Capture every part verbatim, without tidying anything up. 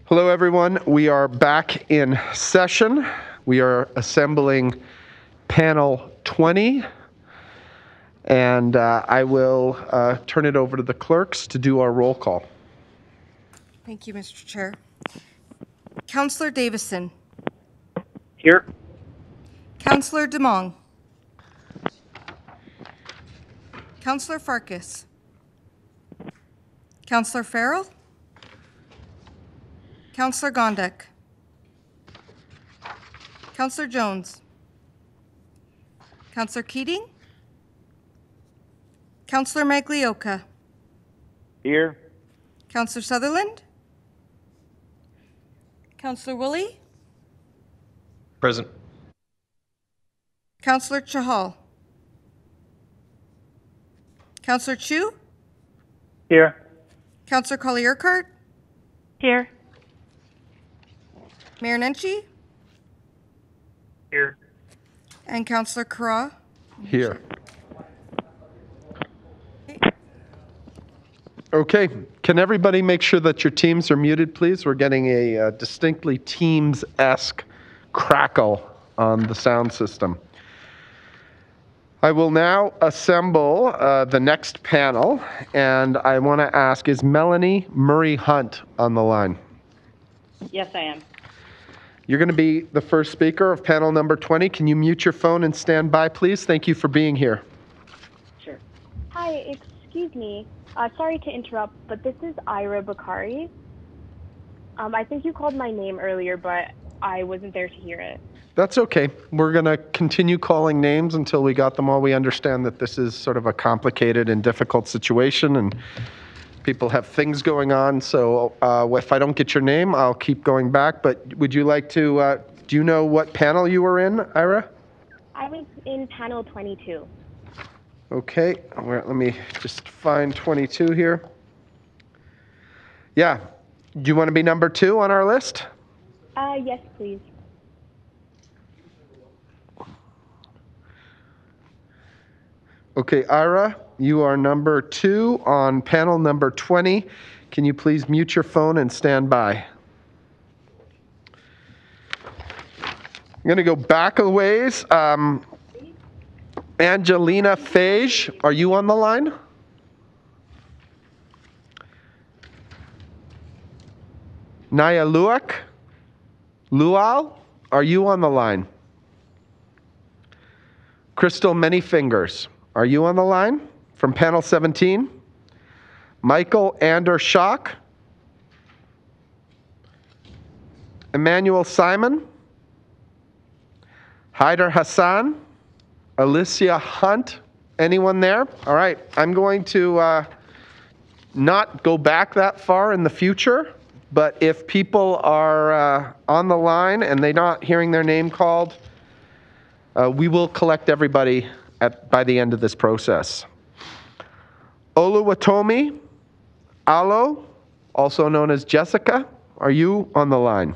Hello, everyone. We are back in session. We are assembling panel twenty, and uh, I will uh, turn it over to the clerks to do our roll call. Thank you, Mister Chair. Councillor Davison. Here. Councillor Demong. Councillor Farkas. Councillor Farrell. Councillor Gondek. Councillor Jones. Councillor Keating. Councillor Maglioka. Here. Councillor Sutherland. Councillor Woolley. Present. Councillor Chahal. Councillor Chu. Here. Councillor Collier-Urquhart. Here. Mayor Nenshi. Here. And Councillor Carra. Here. Okay, can everybody make sure that your teams are muted, please? We're getting a uh, distinctly Teams-esque crackle on the sound system. I will now assemble uh, the next panel, and I want to ask, is Melanie Murray Hunt on the line? Yes, I am. You're going to be the first speaker of panel number twenty. Can you mute your phone and stand by, please? Thank you for being here. Sure. Hi, excuse me. Uh, sorry to interrupt, but this is Ira Bakari. Um, I think you called my name earlier, but I wasn't there to hear it. That's okay. We're going to continue calling names until we got them all. We understand that this is sort of a complicated and difficult situation, and people have things going on. So uh, if I don't get your name, I'll keep going back. But would you like to, uh, do you know what panel you were in, Ira? I was in panel twenty-two. Okay, well, let me just find twenty-two here. Yeah, do you want to be number two on our list? Uh, yes, please. Okay, Ira, you are number two on panel number twenty. Can you please mute your phone and stand by? I'm going to go back a ways. Um, Angelina Fage, are you on the line? Naya Luak, Lual, are you on the line? Crystal Manyfingers, are you on the line from panel seventeen? Michael Andershock, Emmanuel Simon, Haider Hassan, Alicia Hunt, anyone there? All right, I'm going to uh, not go back that far in the future, but if people are uh, on the line and they're not hearing their name called, uh, we will collect everybody at, by the end of this process. Oluwatomi Alo, also known as Jessica, are you on the line?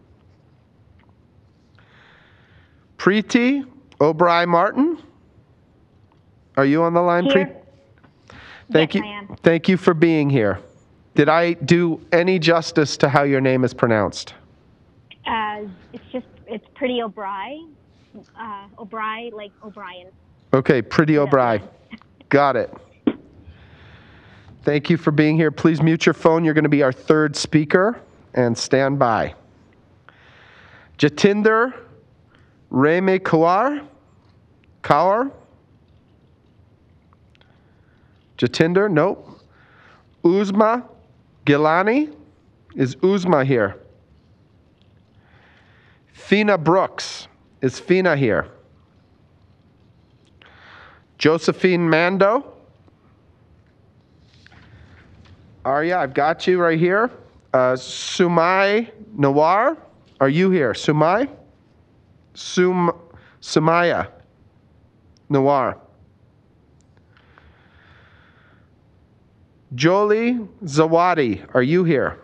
Preeti O'Brien Martin, are you on the line, Here. Preeti? Thank Yes, you. I am. Thank you for being here. Did I do any justice to how your name is pronounced? Uh, it's just, it's pretty O'Brien. Uh, O'Brien, like O'Brien. Okay, Pretty O'Brien. Got it. Thank you for being here. Please mute your phone. You're going to be our third speaker, and stand by. Jatinder Reme Kaur. Kaur. Jatinder, nope. Uzma Gilani. Is Uzma here? Fina Brooks. Is Fina here? Josephine Mando. Arya, I've got you right here. Uh, Sumai Nawar, are you here? Sumai? Sum, Sumaya Nawar. Jolie Zawadi, are you here?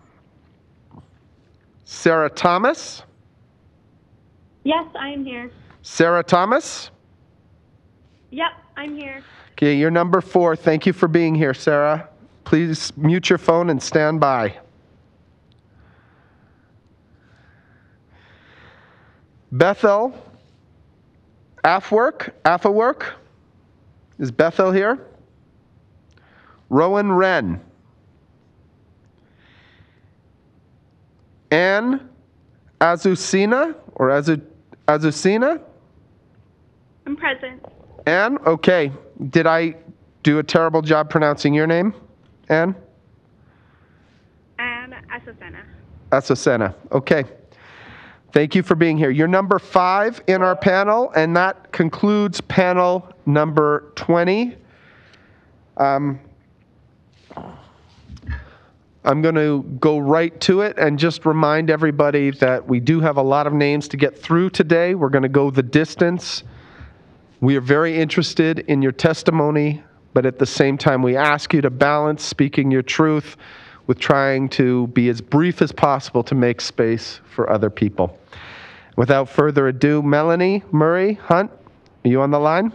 Sarah Thomas? Yes, I am here. Sarah Thomas? Yep, I'm here. Okay, you're number four. Thank you for being here, Sarah. Please mute your phone and stand by. Bethel Afwork, Affawork. Is Bethel here? Rowan Wren. Anne Azucena or Azu, Azucena? I'm present. Anne, okay. Did I do a terrible job pronouncing your name, Anne? Anne Asusena. Azucena, okay. Thank you for being here. You're number five in our panel, and that concludes panel number twenty. Um, I'm going to go right to it and just remind everybody that we do have a lot of names to get through today. We're going to go the distance. We are very interested in your testimony, but at the same time, we ask you to balance speaking your truth with trying to be as brief as possible to make space for other people. Without further ado, Melanie Murray Hunt, are you on the line?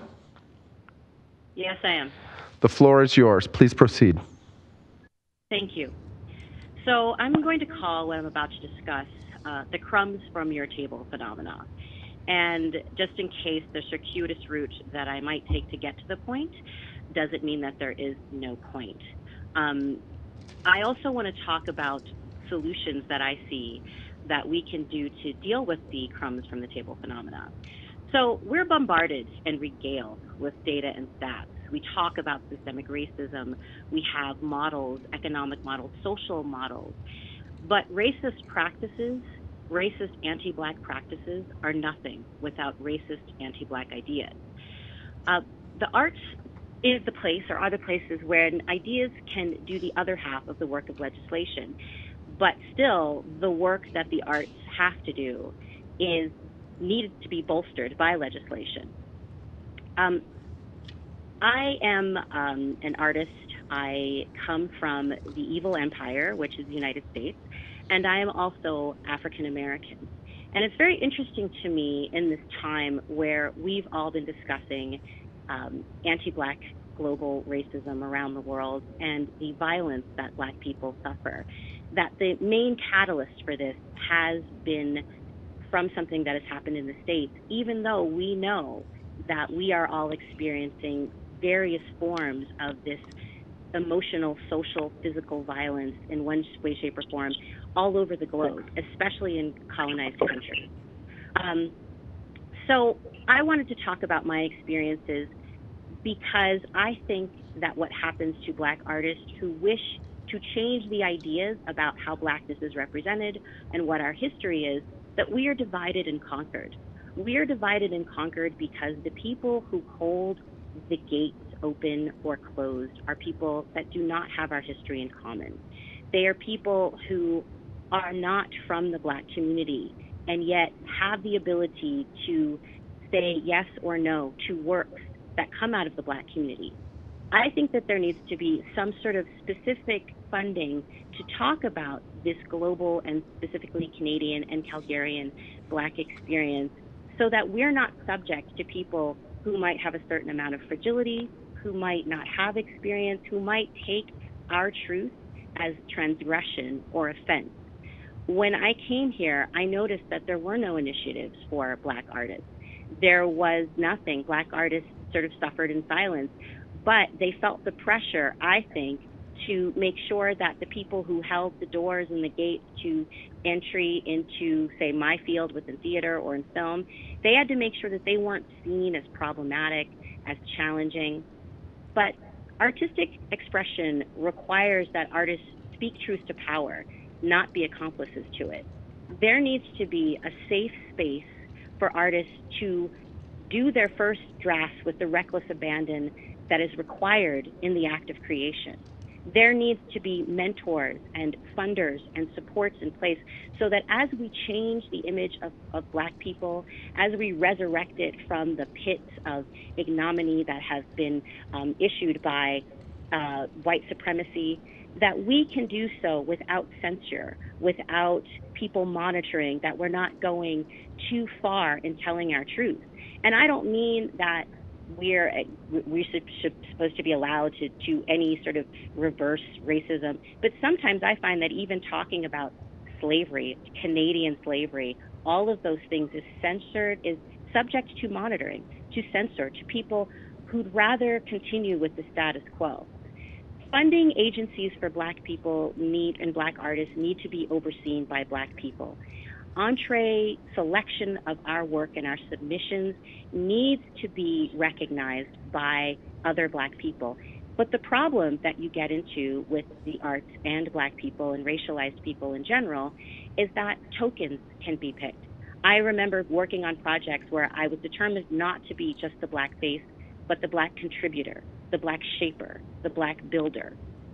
Yes, I am. The floor is yours. Please proceed. Thank you. So I'm going to call what I'm about to discuss uh, the crumbs from your table phenomena. And just in case the circuitous route that I might take to get to the point doesn't mean that there is no point. Um, I also want to talk about solutions that I see that we can do to deal with the crumbs from the table phenomena. So we're bombarded and regaled with data and stats. We talk about systemic racism. We have models, economic models, social models. But racist practices, racist anti-Black practices are nothing without racist anti-Black ideas. Uh, the arts is the place or are the places where ideas can do the other half of the work of legislation. But still, the work that the arts have to do is needed to be bolstered by legislation. Um, I am um, an artist. I come from the evil empire, which is the United States, and I am also African American. And it's very interesting to me in this time where we've all been discussing um, anti-Black global racism around the world and the violence that Black people suffer, that the main catalyst for this has been from something that has happened in the States, even though we know that we are all experiencing various forms of this emotional, social, physical violence in one way, shape, or form all over the globe, especially in colonized countries. Um, so I wanted to talk about my experiences because I think that what happens to Black artists who wish to change the ideas about how Blackness is represented and what our history is, that we are divided and conquered. We are divided and conquered because the people who hold the gates open or closed are people that do not have our history in common. They are people who are not from the Black community and yet have the ability to say yes or no to works that come out of the Black community. I think that there needs to be some sort of specific funding to talk about this global and specifically Canadian and Calgarian Black experience so that we're not subject to people who might have a certain amount of fragility, who might not have experience, who might take our truth as transgression or offense. When I came here, I noticed that there were no initiatives for Black artists. There was nothing. Black artists sort of suffered in silence, but they felt the pressure, I think, to make sure that the people who held the doors and the gates to entry into, say, my field within theater or in film, they had to make sure that they weren't seen as problematic, as challenging. But artistic expression requires that artists speak truth to power, not be accomplices to it. There needs to be a safe space for artists to do their first drafts with the reckless abandon that is required in the act of creation. There needs to be mentors and funders and supports in place so that as we change the image of, of Black people, as we resurrect it from the pits of ignominy that has been um, issued by uh, white supremacy, that we can do so without censure, without people monitoring, that we're not going too far in telling our truth. And I don't mean that we're we're supposed to be allowed to do any sort of reverse racism, but sometimes I find that even talking about slavery, Canadian slavery, all of those things is censored, is subject to monitoring, to censor, to people who'd rather continue with the status quo. Funding agencies for Black people need and Black artists need to be overseen by Black people. Entree selection of our work and our submissions needs to be recognized by other Black people. But the problem that you get into with the arts and Black people and racialized people in general is that tokens can be picked. I remember working on projects where I was determined not to be just the Black face, but the Black contributor, the Black shaper, the Black builder.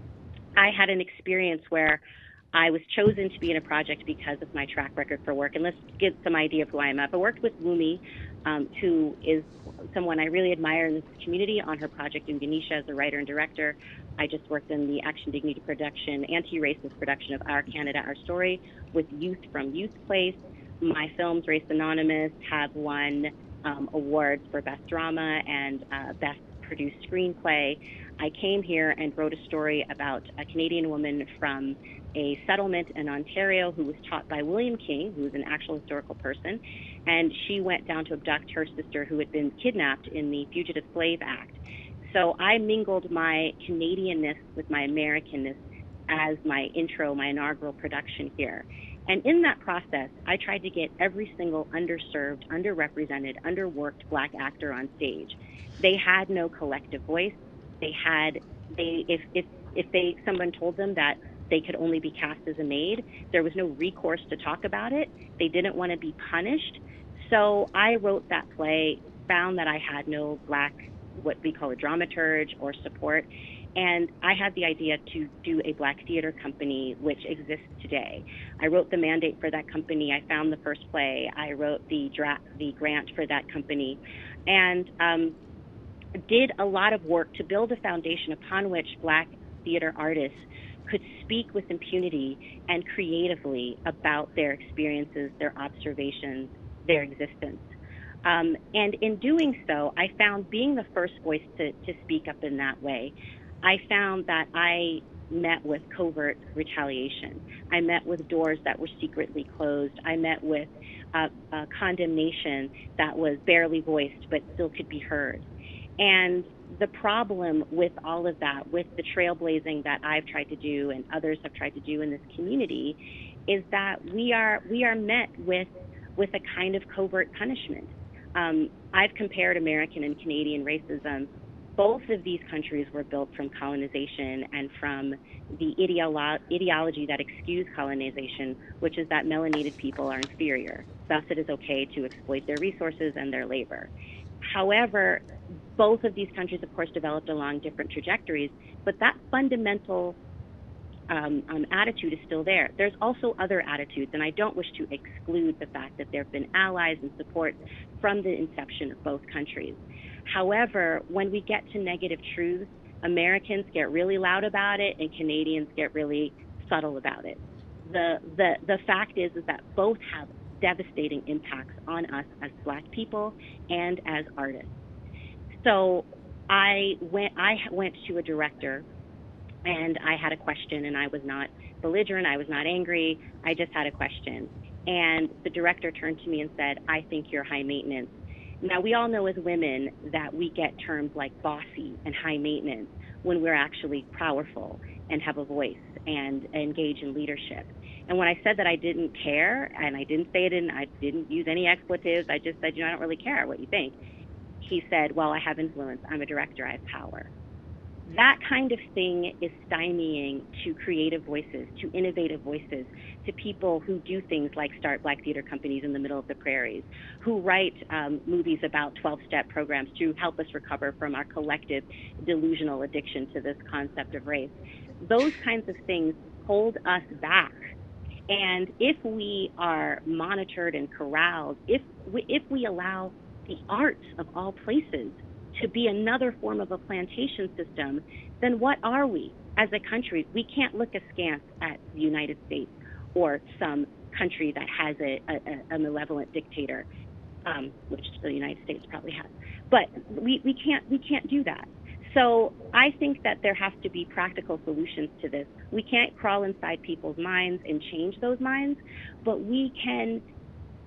I had an experience where I was chosen to be in a project because of my track record for work. And let's get some idea of who I am. I've worked with Wumi, um, who is someone I really admire in this community, on her project Indigenous as a writer and director. I just worked in the Action Dignity production, anti-racist production of Our Canada, Our Story with youth from Youth Place. My films, Race Anonymous, have won um, awards for Best Drama and uh, Best Produced Screenplay. I came here and wrote a story about a Canadian woman from a settlement in Ontario who was taught by William King, who was an actual historical person, and she went down to abduct her sister who had been kidnapped in the Fugitive Slave Act. So I mingled my Canadianness with my Americanness as my intro, my inaugural production here. And in that process, I tried to get every single underserved, underrepresented, underworked Black actor on stage. They had no collective voice. They had, they if if if they someone told them that they could only be cast as a maid, there was no recourse to talk about it. They didn't want to be punished. So I wrote that play, found that I had no Black, what we call a dramaturge or support, and I had the idea to do a Black theater company, which exists today. I wrote the mandate for that company. I found the first play. I wrote the draft, the grant for that company, and um, did a lot of work to build a foundation upon which Black theater artists could speak with impunity and creatively about their experiences, their observations, their existence. Um, and in doing so, I found, being the first voice to, to speak up in that way, I found that I met with covert retaliation. I met with doors that were secretly closed. I met with uh, uh, condemnation that was barely voiced but still could be heard. And the problem with all of that, with the trailblazing that I've tried to do and others have tried to do in this community, is that we are we are met with with a kind of covert punishment. Um, I've compared American and Canadian racism. Both of these countries were built from colonization and from the ideolo- ideology that excused colonization, which is that melanated people are inferior. Thus, it is okay to exploit their resources and their labor. However, both of these countries, of course, developed along different trajectories, but that fundamental um, um, attitude is still there. There's also other attitudes, and I don't wish to exclude the fact that there have been allies and support from the inception of both countries. However, when we get to negative truths, Americans get really loud about it and Canadians get really subtle about it. The, the, the fact is, is that both have devastating impacts on us as Black people and as artists. So I went, I went to a director and I had a question, and I was not belligerent, I was not angry, I just had a question. And the director turned to me and said, "I think you're high maintenance." Now, we all know as women that we get terms like bossy and high maintenance when we're actually powerful and have a voice and engage in leadership. And when I said that I didn't care, and I didn't say it in, I didn't use any expletives, I just said, you know, I don't really care what you think. He said, well, I have influence. I'm a director. I have power. That kind of thing is stymieing to creative voices, to innovative voices, to people who do things like start Black theater companies in the middle of the prairies, who write um, movies about twelve-step programs to help us recover from our collective delusional addiction to this concept of race. Those kinds of things hold us back. And if we are monitored and corralled, if we, if we allow the arts of all places to be another form of a plantation system, then what are we as a country? We can't look askance at the United States or some country that has a, a, a malevolent dictator, um, which the United States probably has. But we, we can't we can't do that. So I think that there has to be practical solutions to this. We can't crawl inside people's minds and change those minds, but we can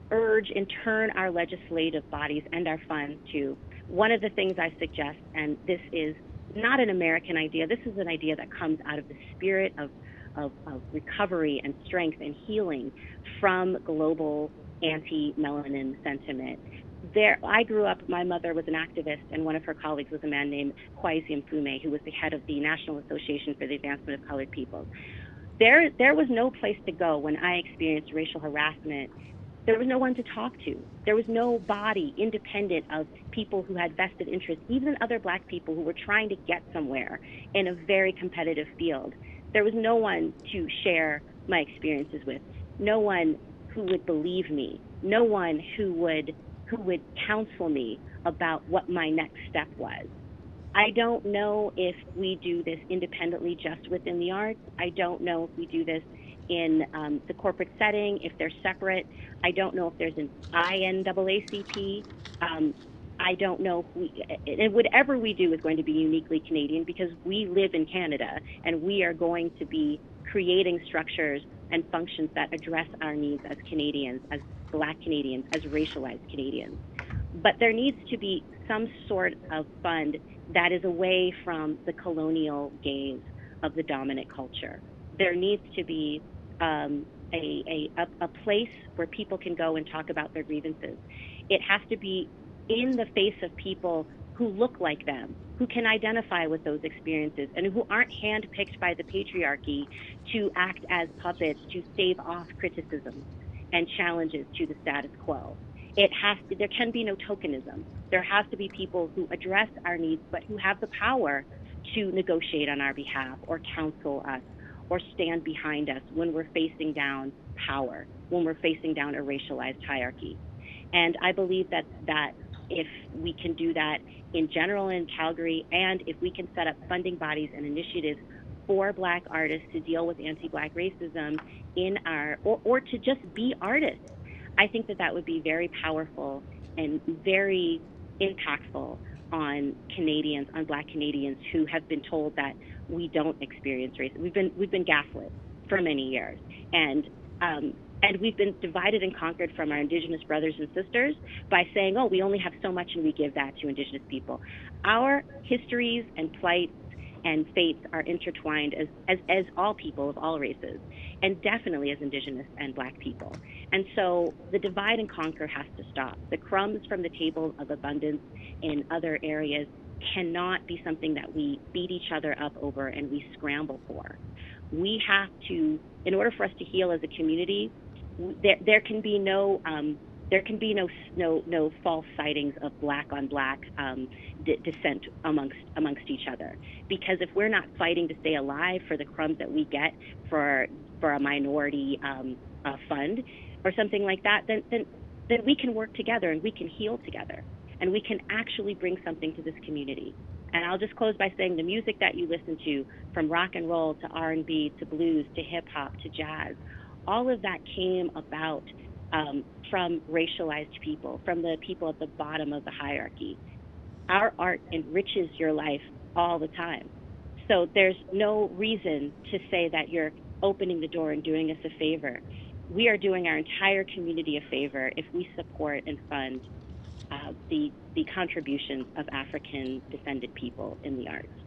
urge and turn our legislative bodies and our funds to, one of the things I suggest, and this is not an American idea, this is an idea that comes out of the spirit of, of, of recovery and strength and healing from global anti-melanin sentiment. There, I grew up, my mother was an activist, and one of her colleagues was a man named Kwasi Mfume, who was the head of the National Association for the Advancement of Colored People. There, there was no place to go when I experienced racial harassment. There was no one to talk to. There was no body independent of people who had vested interests, even other Black people who were trying to get somewhere in a very competitive field. There was no one to share my experiences with, no one who would believe me, no one who would who would counsel me about what my next step was. I don't know if we do this independently just within the arts. I don't know if we do this in um, the corporate setting, if they're separate. I don't know if there's an I N double A C P. Um, I don't know if we, and whatever we do is going to be uniquely Canadian because we live in Canada and we are going to be creating structures and functions that address our needs as Canadians, as Black Canadians, as racialized Canadians. But there needs to be some sort of fund that is away from the colonial gaze of the dominant culture. There needs to be um, a, a, a place where people can go and talk about their grievances. It has to be in the face of people who look like them, who can identify with those experiences, and who aren't handpicked by the patriarchy to act as puppets to stave off criticism and challenges to the status quo. It has to, there can be no tokenism. There has to be people who address our needs, but who have the power to negotiate on our behalf or counsel us or stand behind us when we're facing down power, when we're facing down a racialized hierarchy. And I believe that, that if we can do that in general in Calgary, and if we can set up funding bodies and initiatives for Black artists to deal with anti-Black racism in our, or, or to just be artists, I think that that would be very powerful and very impactful on Canadians, on Black Canadians who have been told that we don't experience racism. We've been we've been gaslit for many years, and um, and we've been divided and conquered from our Indigenous brothers and sisters by saying, oh, we only have so much and we give that to Indigenous people. Our histories and plights and fates are intertwined as, as, as all people of all races, and definitely as Indigenous and Black people. And so the divide and conquer has to stop. The crumbs from the table of abundance in other areas cannot be something that we beat each other up over and we scramble for. We have to, in order for us to heal as a community, there, there can be no um, there can be no no no false sightings of Black on Black um, d- dissent amongst amongst each other. Because if we're not fighting to stay alive for the crumbs that we get for for a minority um, uh, fund or something like that, then then then we can work together and we can heal together and we can actually bring something to this community. And I'll just close by saying the music that you listen to, from rock and roll to R and B to blues to hip hop to jazz, all of that came about um, from racialized people, from the people at the bottom of the hierarchy. Our art enriches your life all the time. So there's no reason to say that you're opening the door and doing us a favor. We are doing our entire community a favor if we support and fund uh, the, the contributions of African descended people in the arts.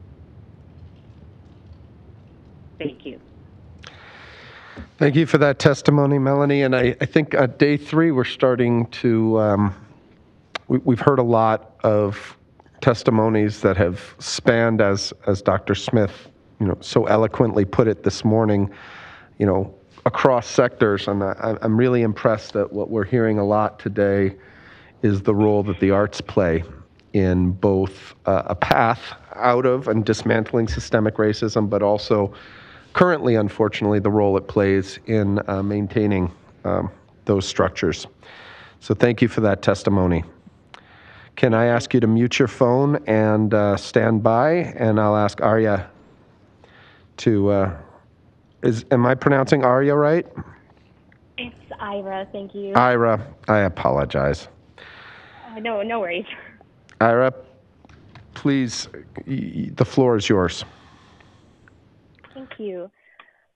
Thank you. Thank you for that testimony, Melanie. And I, I think uh, day three, we're starting to, um, we, we've heard a lot of testimonies that have spanned, as, as Doctor Smith, you know, so eloquently put it this morning, you know, across sectors. And I, I'm really impressed that what we're hearing a lot today is the role that the arts play in both uh, a path out of and dismantling systemic racism, but also currently, unfortunately, the role it plays in uh, maintaining um, those structures. So thank you for that testimony. Can I ask you to mute your phone and uh, stand by, and I'll ask Arya to, uh, is, am I pronouncing Arya right? It's Ira, thank you. Ira, I apologize. Uh, no, no worries. Ira, please, y- the floor is yours. Thank you.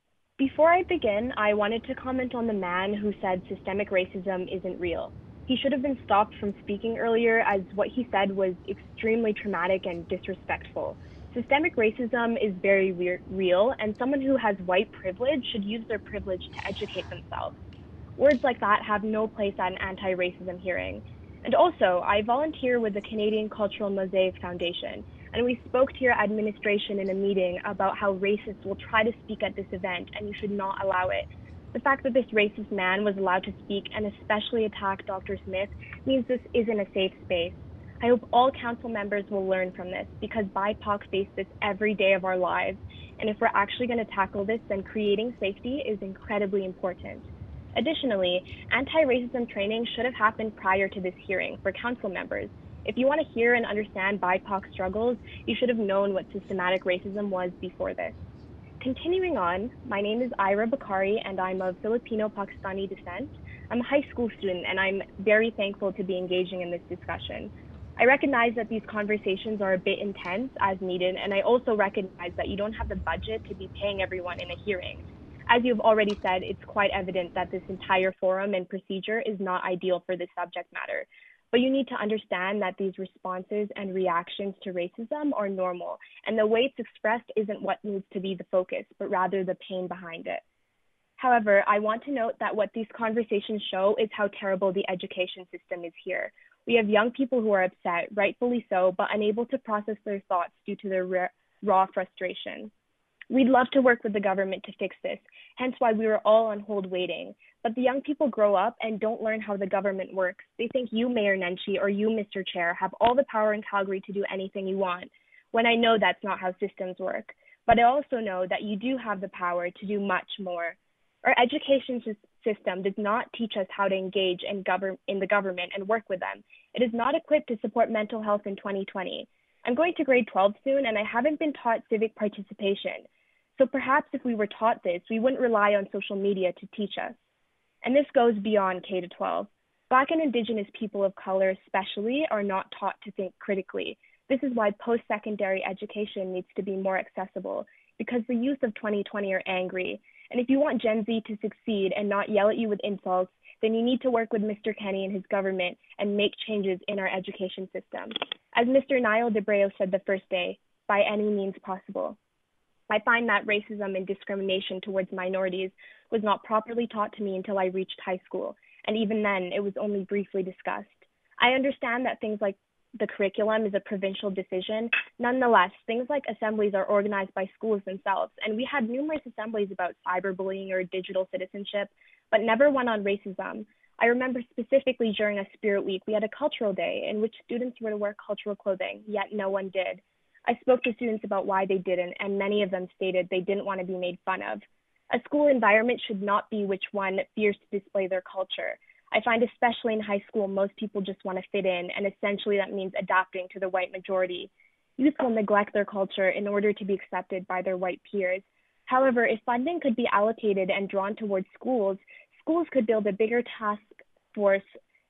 Before I begin, I wanted to comment on the man who said systemic racism isn't real. He should have been stopped from speaking earlier, as what he said was extremely traumatic and disrespectful. Systemic racism is very re- real, and someone who has white privilege should use their privilege to educate themselves. Words like that have no place at an anti-racism hearing. And also, I volunteer with the Canadian Cultural Mosaic Foundation, and we spoke to your administration in a meeting about how racists will try to speak at this event, and you should not allow it. The fact that this racist man was allowed to speak and especially attack Doctor Smith means this isn't a safe space. I hope all council members will learn from this, because B I P O C face this every day of our lives, and if we're actually going to tackle this, then creating safety is incredibly important. Additionally, anti-racism training should have happened prior to this hearing for council members. If you want to hear and understand B I P O C struggles, you should have known what systematic racism was before this. Continuing on, my name is Ira Bakari, and I'm of Filipino-Pakistani descent. I'm a high school student, and I'm very thankful to be engaging in this discussion. I recognize that these conversations are a bit intense as needed, and I also recognize that you don't have the budget to be paying everyone in a hearing. As you've already said, it's quite evident that this entire forum and procedure is not ideal for this subject matter. But you need to understand that these responses and reactions to racism are normal, and the way it's expressed isn't what needs to be the focus, but rather the pain behind it. However, I want to note that what these conversations show is how terrible the education system is here. We have young people who are upset, rightfully so, but unable to process their thoughts due to their raw frustration. We'd love to work with the government to fix this, hence why we were all on hold waiting. But the young people grow up and don't learn how the government works. They think you, Mayor Nenshi, or you, Mister Chair, have all the power in Calgary to do anything you want, when I know that's not how systems work. But I also know that you do have the power to do much more. Our education system does not teach us how to engage in, govern- in the government and work with them. It is not equipped to support mental health in twenty twenty. I'm going to grade twelve soon, and I haven't been taught civic participation. So perhaps if we were taught this, we wouldn't rely on social media to teach us. And this goes beyond K to twelve. Black and Indigenous people of color especially are not taught to think critically. This is why post-secondary education needs to be more accessible, because the youth of twenty twenty are angry. And if you want Gen Z to succeed and not yell at you with insults, then you need to work with Mister Kenny and his government and make changes in our education system. As Mister Niall DeBreo said the first day, by any means possible. I find that racism and discrimination towards minorities was not properly taught to me until I reached high school, and even then, it was only briefly discussed. I understand that things like the curriculum is a provincial decision. Nonetheless, things like assemblies are organized by schools themselves, and we had numerous assemblies about cyberbullying or digital citizenship, but never one on racism. I remember specifically during a Spirit Week, we had a cultural day in which students were to wear cultural clothing, yet no one did. I spoke to students about why they didn't, and many of them stated they didn't want to be made fun of. A school environment should not be which one fears to display their culture. I find especially in high school, most people just want to fit in, and essentially that means adapting to the white majority. Youth will neglect their culture in order to be accepted by their white peers. However, if funding could be allocated and drawn towards schools, schools could build a bigger task force,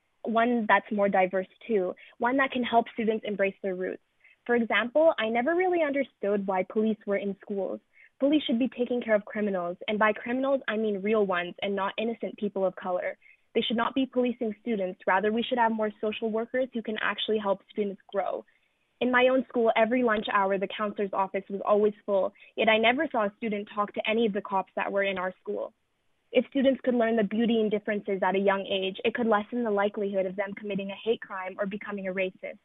one that's more diverse too, one that can help students embrace their roots. For example, I never really understood why police were in schools. Police should be taking care of criminals, and by criminals, I mean real ones and not innocent people of color. They should not be policing students. Rather, we should have more social workers who can actually help students grow. In my own school, every lunch hour, the counselor's office was always full, yet I never saw a student talk to any of the cops that were in our school. If students could learn the beauty in differences at a young age, it could lessen the likelihood of them committing a hate crime or becoming a racist.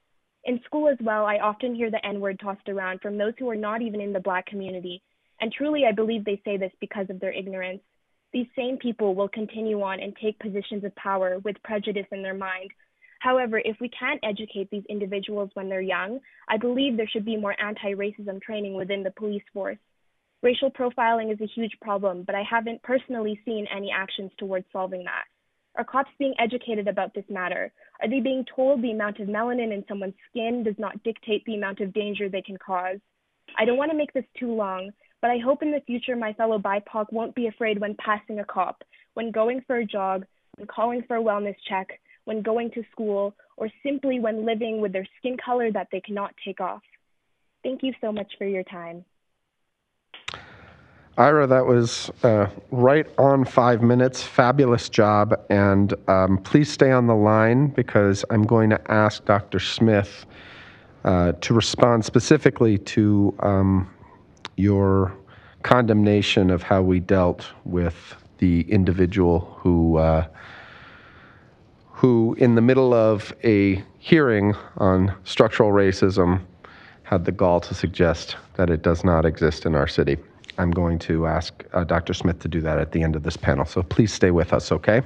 In school as well, I often hear the N-word tossed around from those who are not even in the Black community, and truly I believe they say this because of their ignorance. These same people will continue on and take positions of power with prejudice in their mind. However, if we can't educate these individuals when they're young, I believe there should be more anti-racism training within the police force. Racial profiling is a huge problem, but I haven't personally seen any actions towards solving that. Are cops being educated about this matter? Are they being told the amount of melanin in someone's skin does not dictate the amount of danger they can cause? I don't want to make this too long, but I hope in the future my fellow B I P O C won't be afraid when passing a cop, when going for a jog, when calling for a wellness check, when going to school, or simply when living with their skin color that they cannot take off. Thank you so much for your time. Ira, that was uh, right on five minutes. Fabulous job. And um, please stay on the line because I'm going to ask Doctor Smith uh, to respond specifically to um, your condemnation of how we dealt with the individual who, uh, who in the middle of a hearing on structural racism, had the gall to suggest that it does not exist in our city. I'm going to ask uh, Doctor Smith to do that at the end of this panel, so please stay with us, okay?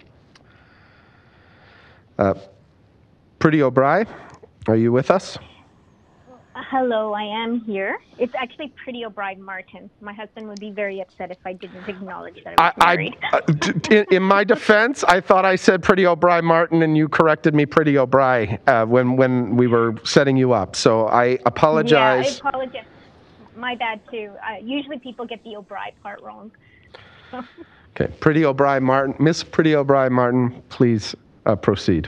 Uh, Pretty O'Brien, are you with us? Hello, I am here. It's actually Pretty O'Brien Martin. My husband would be very upset if I didn't acknowledge that I was I, married. I, uh, in, in my defense, I thought I said Pretty O'Brien Martin, and you corrected me Pretty O'Brien uh, when, when we were setting you up, so I apologize. Yeah, I apologize. My bad, too. Uh, usually people get the O'Brien part wrong. Okay, Pretty O'Brien Martin. Miss Pretty O'Brien Martin, please uh, proceed.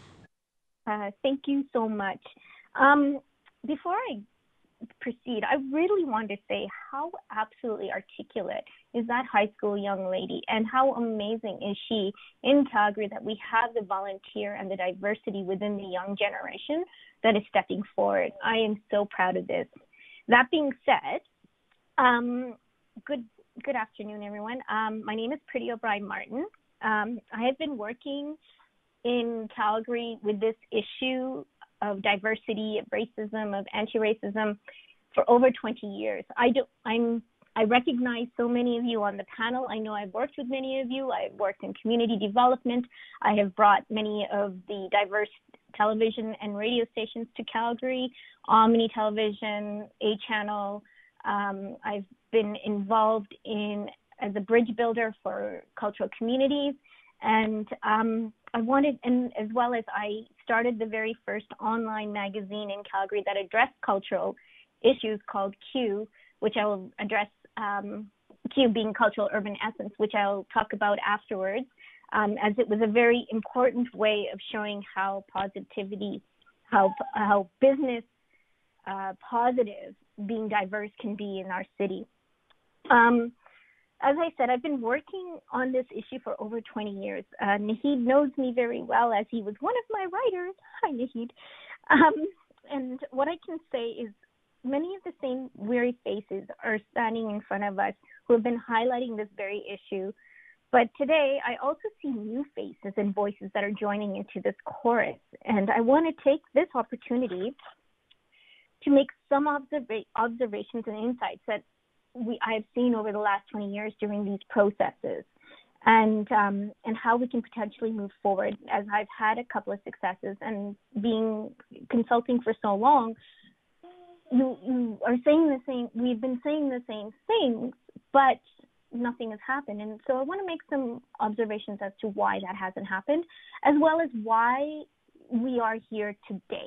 Uh, thank you so much. Um, before I proceed, I really want to say how absolutely articulate is that high school young lady, and how amazing is she in Calgary that we have the volunteer and the diversity within the young generation that is stepping forward. I am so proud of this. That being said, um, good good afternoon, everyone. Um, my name is Pretty O'Brien Martin. Um, I have been working in Calgary with this issue of diversity, of racism, of anti-racism for over twenty years. I do, I'm, I recognize so many of you on the panel. I know I've worked with many of you. I've worked in community development. I have brought many of the diverse television and radio stations to Calgary, Omni Television, A Channel. Um, I've been involved in as a bridge builder for cultural communities, and um, I wanted, and as well as I started the very first online magazine in Calgary that addressed cultural issues called Q, which I will address, um, Q being Cultural Urban Essence, which I'll talk about afterwards. Um, as it was a very important way of showing how positivity, how how business uh, positive being diverse can be in our city. Um, as I said, I've been working on this issue for over twenty years. Uh, Naheed knows me very well, as he was one of my writers. Hi, Naheed. Um, and what I can say is many of the same weary faces are standing in front of us who have been highlighting this very issue. But today, I also see new faces and voices that are joining into this chorus. And I want to take this opportunity to make some observa- observations and insights that we I have seen over the last twenty years during these processes, and um, and how we can potentially move forward. As I've had a couple of successes, and being consulting for so long, you, you are saying the same, we've been saying the same things, but nothing has happened. And so I want to make some observations as to why that hasn't happened, as well as why we are here today.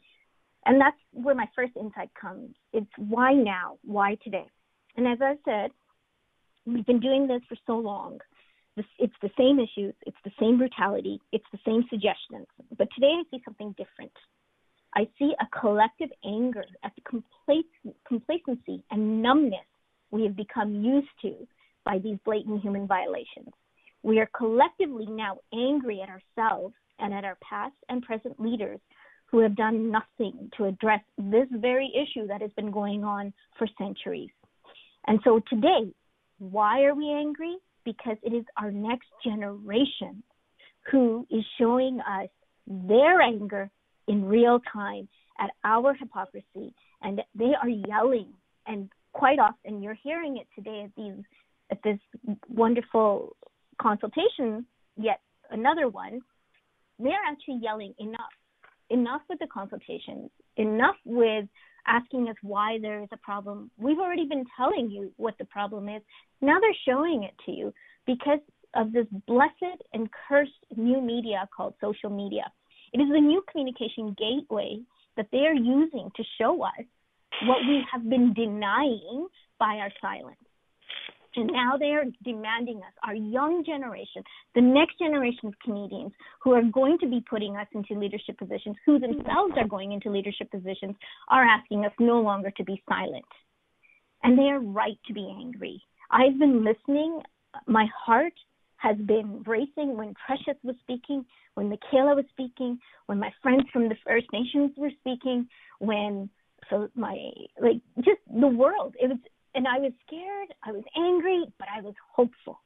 And that's where my first insight comes. It's why now? Why today? And as I said, we've been doing this for so long. This, it's the same issues. It's the same brutality. It's the same suggestions. But today I see something different. I see a collective anger at the complac- complacency and numbness we have become used to by these blatant human violations. We are collectively now angry at ourselves and at our past and present leaders who have done nothing to address this very issue that has been going on for centuries. And so today, why are we angry? Because it is our next generation who is showing us their anger in real time at our hypocrisy, and they are yelling. And quite often, you're hearing it today at these at this wonderful consultation, yet another one. They're actually yelling enough, enough with the consultations, enough with asking us why there is a problem. We've already been telling you what the problem is. Now they're showing it to you because of this blessed and cursed new media called social media. It is the new communication gateway that they are using to show us what we have been denying by our silence. And now they are demanding us, our young generation, the next generation of Canadians who are going to be putting us into leadership positions, who themselves are going into leadership positions, are asking us no longer to be silent. And they are right to be angry. I've been listening. My heart has been racing when Precious was speaking, when Michaela was speaking, when my friends from the First Nations were speaking, when so my like just the world. It was, and I was scared, I was angry, but I was hopeful.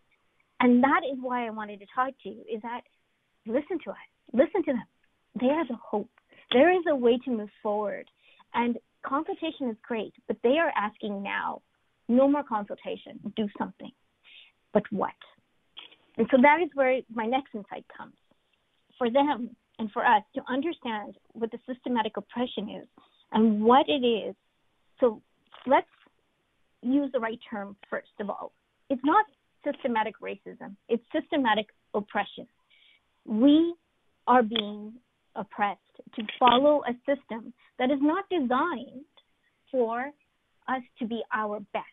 And that is why I wanted to talk to you, is that listen to us, listen to them. There is a hope. There is a way to move forward. And consultation is great, but they are asking now, no more consultation, do something. But what? And so that is where my next insight comes. For them and for us to understand what the systematic oppression is and what it is. So let's use the right term first of all. It's not systematic racism. It's systematic oppression. We are being oppressed to follow a system that is not designed for us to be our best.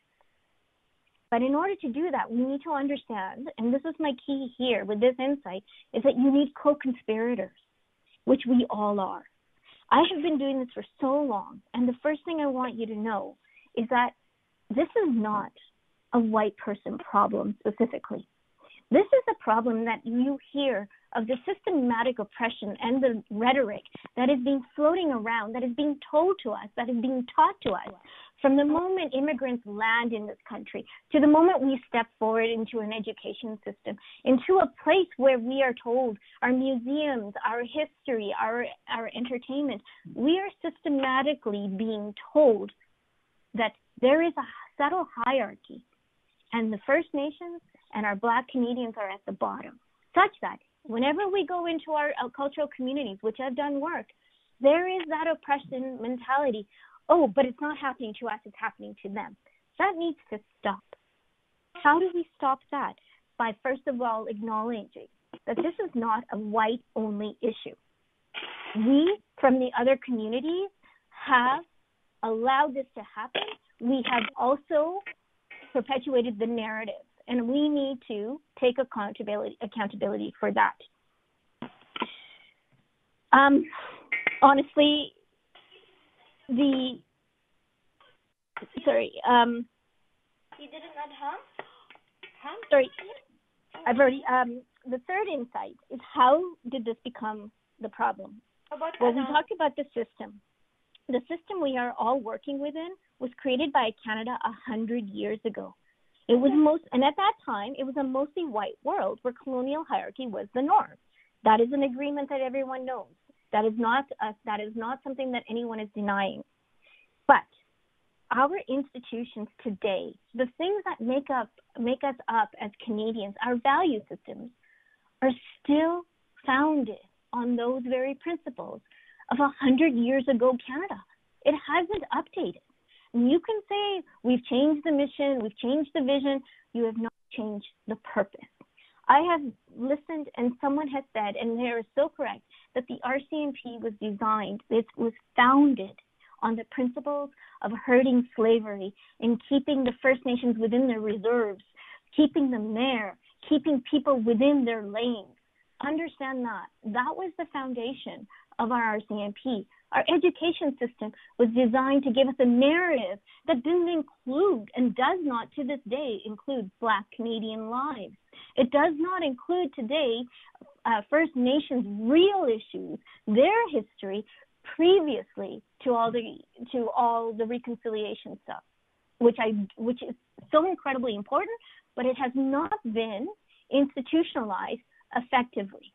But in order to do that, we need to understand, and this is my key here with this insight, is that you need co-conspirators, which we all are. I have been doing this for so long, and the first thing I want you to know is that this is not a white person problem specifically. This is a problem that you hear of the systematic oppression and the rhetoric that is being floating around, that is being told to us, that is being taught to us from the moment immigrants land in this country to the moment we step forward into an education system, into a place where we are told our museums, our history, our, our entertainment, we are systematically being told that there is a subtle hierarchy and the First Nations and our Black Canadians are at the bottom, such that whenever we go into our, our cultural communities, which I've done work, there is that oppression mentality. Oh, but it's not happening to us, it's happening to them. That needs to stop. How do we stop that? By first of all acknowledging that this is not a white-only issue. We, from the other communities, have allowed this to happen. We have also perpetuated the narrative, and we need to take accountability accountability for that. Um, honestly, the sorry, um, You didn't add harm? Harm? sorry, I've already. Um, the third insight is how did this become the problem? About Well, we harm? talked about the system. The system we are all working within was created by Canada a hundred years ago. It was most, and at that time, it was a mostly white world where colonial hierarchy was the norm. That is an agreement that everyone knows. That is not a, that is not something that anyone is denying. But our institutions today, the things that make up make us up as Canadians, our value systems, are still founded on those very principles of a hundred years ago Canada. It hasn't updated. And you can say we've changed the mission, we've changed the vision, you have not changed the purpose. I have listened and someone has said, and they are so correct, that the R C M P was designed, it was founded on the principles of hurting slavery and keeping the First Nations within their reserves, keeping them there, keeping people within their lanes. Understand that. That was the foundation of our R C M P. Our education system was designed to give us a narrative that didn't include and does not to this day include Black Canadian lives. It does not include today uh, First Nations real issues, their history previously to all the to all the reconciliation stuff, which I which is so incredibly important, but it has not been institutionalized effectively.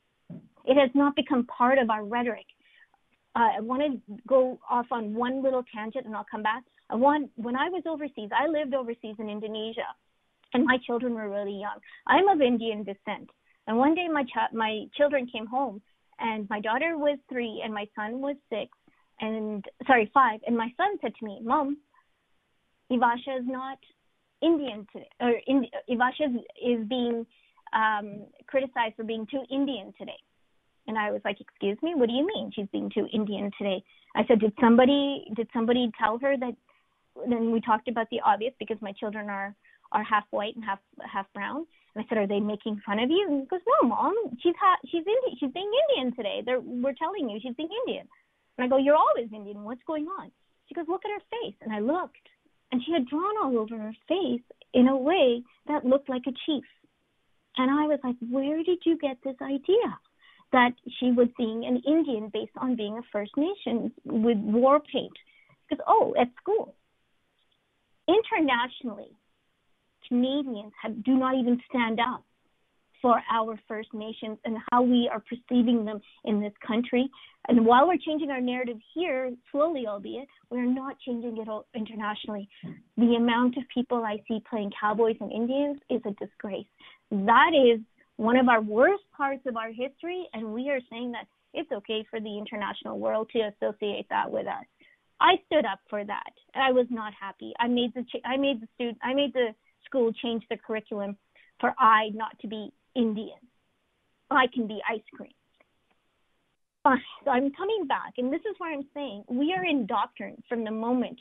It has not become part of our rhetoric. Uh, I want to go off on one little tangent, and I'll come back. I want, when I was overseas, I lived overseas in Indonesia, and my children were really young. I'm of Indian descent, and one day my ch- my children came home, and my daughter was three, and my son was six, and sorry, five, and my son said to me, "Mom, Ivasha is not Indian today, or in, Ivasha is, is being um, criticized for being too Indian today." And I was like, "Excuse me, what do you mean she's being too Indian today?" I said, did somebody did somebody tell her that? Then we talked about the obvious, because my children are, are half white and half half brown. And I said, "Are they making fun of you?" And he goes, "No, Mom, she's ha- she's Indian. She's being Indian today. They're, we're telling you she's being Indian." And I go, "You're always Indian. What's going on?" She goes, "Look at her face." And I looked, and she had drawn all over her face in a way that looked like a chief. And I was like, where did you get this idea that she was being an Indian based on being a First Nation with war paint? Because, oh, at school. Internationally, Canadians have, do not even stand up for our First Nations and how we are perceiving them in this country. And while we're changing our narrative here, slowly albeit, we're not changing it all internationally. The amount of people I see playing cowboys and Indians is a disgrace. That is one of our worst parts of our history, and we are saying that it's okay for the international world to associate that with us. I stood up for that, and I was not happy. I made the ch- I made the student I made the school change the curriculum for I not to be Indian. I can be ice cream. Fine. So I'm coming back, and this is where I'm saying we are indoctrined from the moment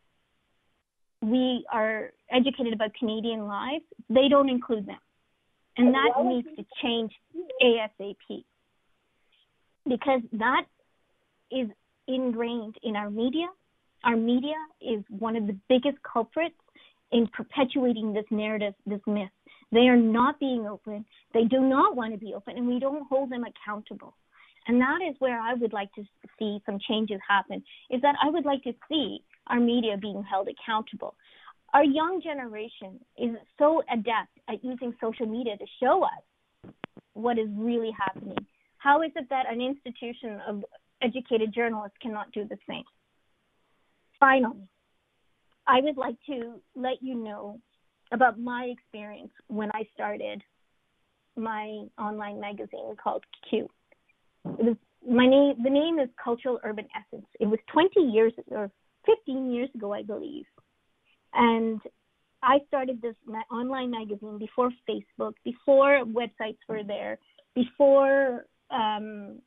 we are educated about Canadian lives. They don't include them. And that needs to change ASAP, because that is ingrained in our media. Our media is one of the biggest culprits in perpetuating this narrative, this myth. They are not being open. They do not want to be open, and we don't hold them accountable. And that is where I would like to see some changes happen, is that I would like to see our media being held accountable. Our young generation is so adept at using social media to show us what is really happening. How is it that an institution of educated journalists cannot do the same? Finally, I would like to let you know about my experience when I started my online magazine called Q. It was, my name, the name is Cultural Urban Essence. It was twenty years or fifteen years ago, I believe. And I started this ma- online magazine before Facebook, before websites were there, before um,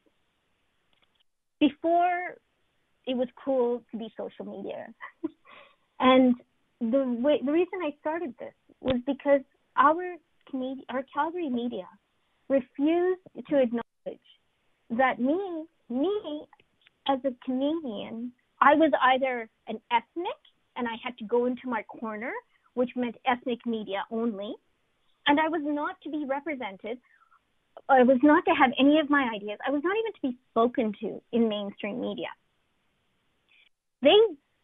before it was cool to be social media. And the way, the reason I started this was because our Canadian, our Calgary media refused to acknowledge that me, me as a Canadian, I was either an ethnic, and I had to go into my corner, which meant ethnic media only, and I was not to be represented. I was not to have any of my ideas. I was not even to be spoken to in mainstream media. They,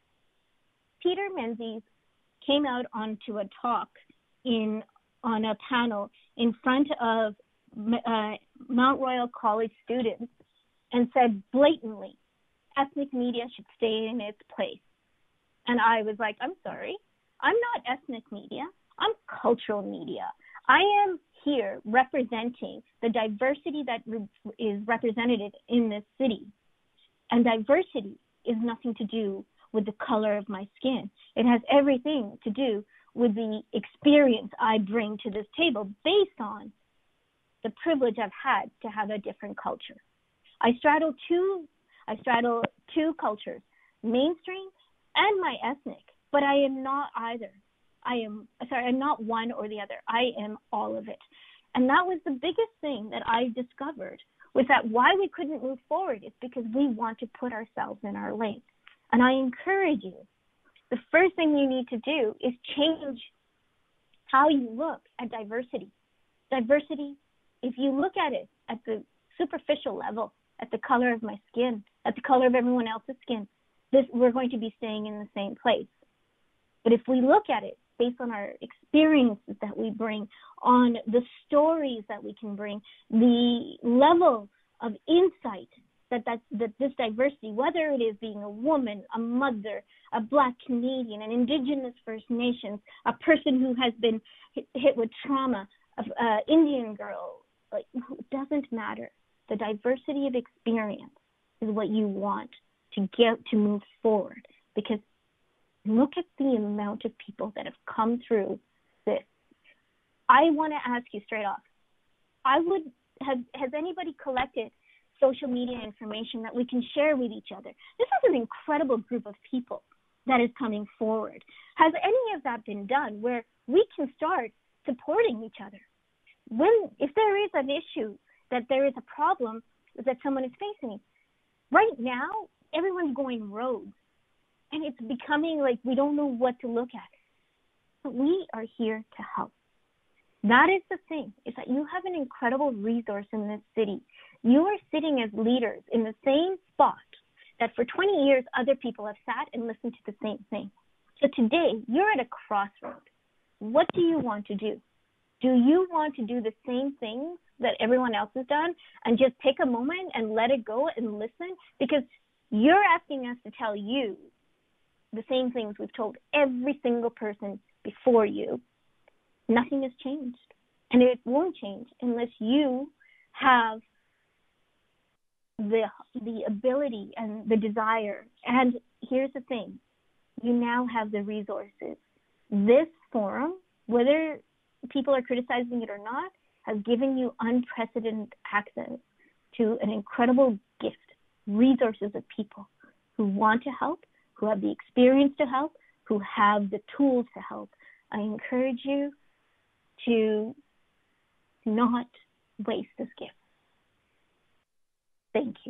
Peter Menzies came out onto a talk in on a panel in front of uh, Mount Royal College students and said blatantly, ethnic media should stay in its place. And I was like, I'm sorry, I'm not ethnic media, I'm cultural media. I am here representing the diversity that re- is represented in this city. And diversity is nothing to do with the color of my skin. It has everything to do with the experience I bring to this table based on the privilege I've had to have a different culture. I straddle two, I straddle two cultures, mainstream and my ethnic, but I am not either. I am, sorry, I'm not one or the other. I am all of it. And that was the biggest thing that I discovered, was that why we couldn't move forward is because we want to put ourselves in our lane. And I encourage you, the first thing you need to do is change how you look at diversity. Diversity, if you look at it at the superficial level, at the color of my skin, at the color of everyone else's skin, this, we're going to be staying in the same place. But if we look at it based on our experiences that we bring, on the stories that we can bring, the level of insight that, that, that this diversity, whether it is being a woman, a mother, a Black Canadian, an Indigenous First Nations, a person who has been hit, hit with trauma, an uh, Indian girl, like, it doesn't matter. The diversity of experience is what you want to get to move forward, because look at the amount of people that have come through this. I want to ask you straight off, I would have, has anybody collected social media information that we can share with each other? This is an incredible group of people that is coming forward. Has any of that been done where we can start supporting each other? When, if there is an issue, that there is a problem that someone is facing, right now, everyone's going rogue. And it's becoming like we don't know what to look at. we are here to help. That is the thing, is that you have an incredible resource in this city. You are sitting as leaders in the same spot that for twenty years other people have sat and listened to the same thing. So today, you're at a crossroad. What do you want to do? Do you want to do the same things that everyone else has done and just take a moment and let it go and listen? Because you're asking us to tell you the same things we've told every single person before you. Nothing has changed. And it won't change unless you have the the ability and the desire. And here's the thing. You now have the resources. This forum, whether people are criticizing it or not, has given you unprecedented access to an incredible gift, resources of people who want to help, who have the experience to help, who have the tools to help. I encourage you to not waste this gift. Thank you.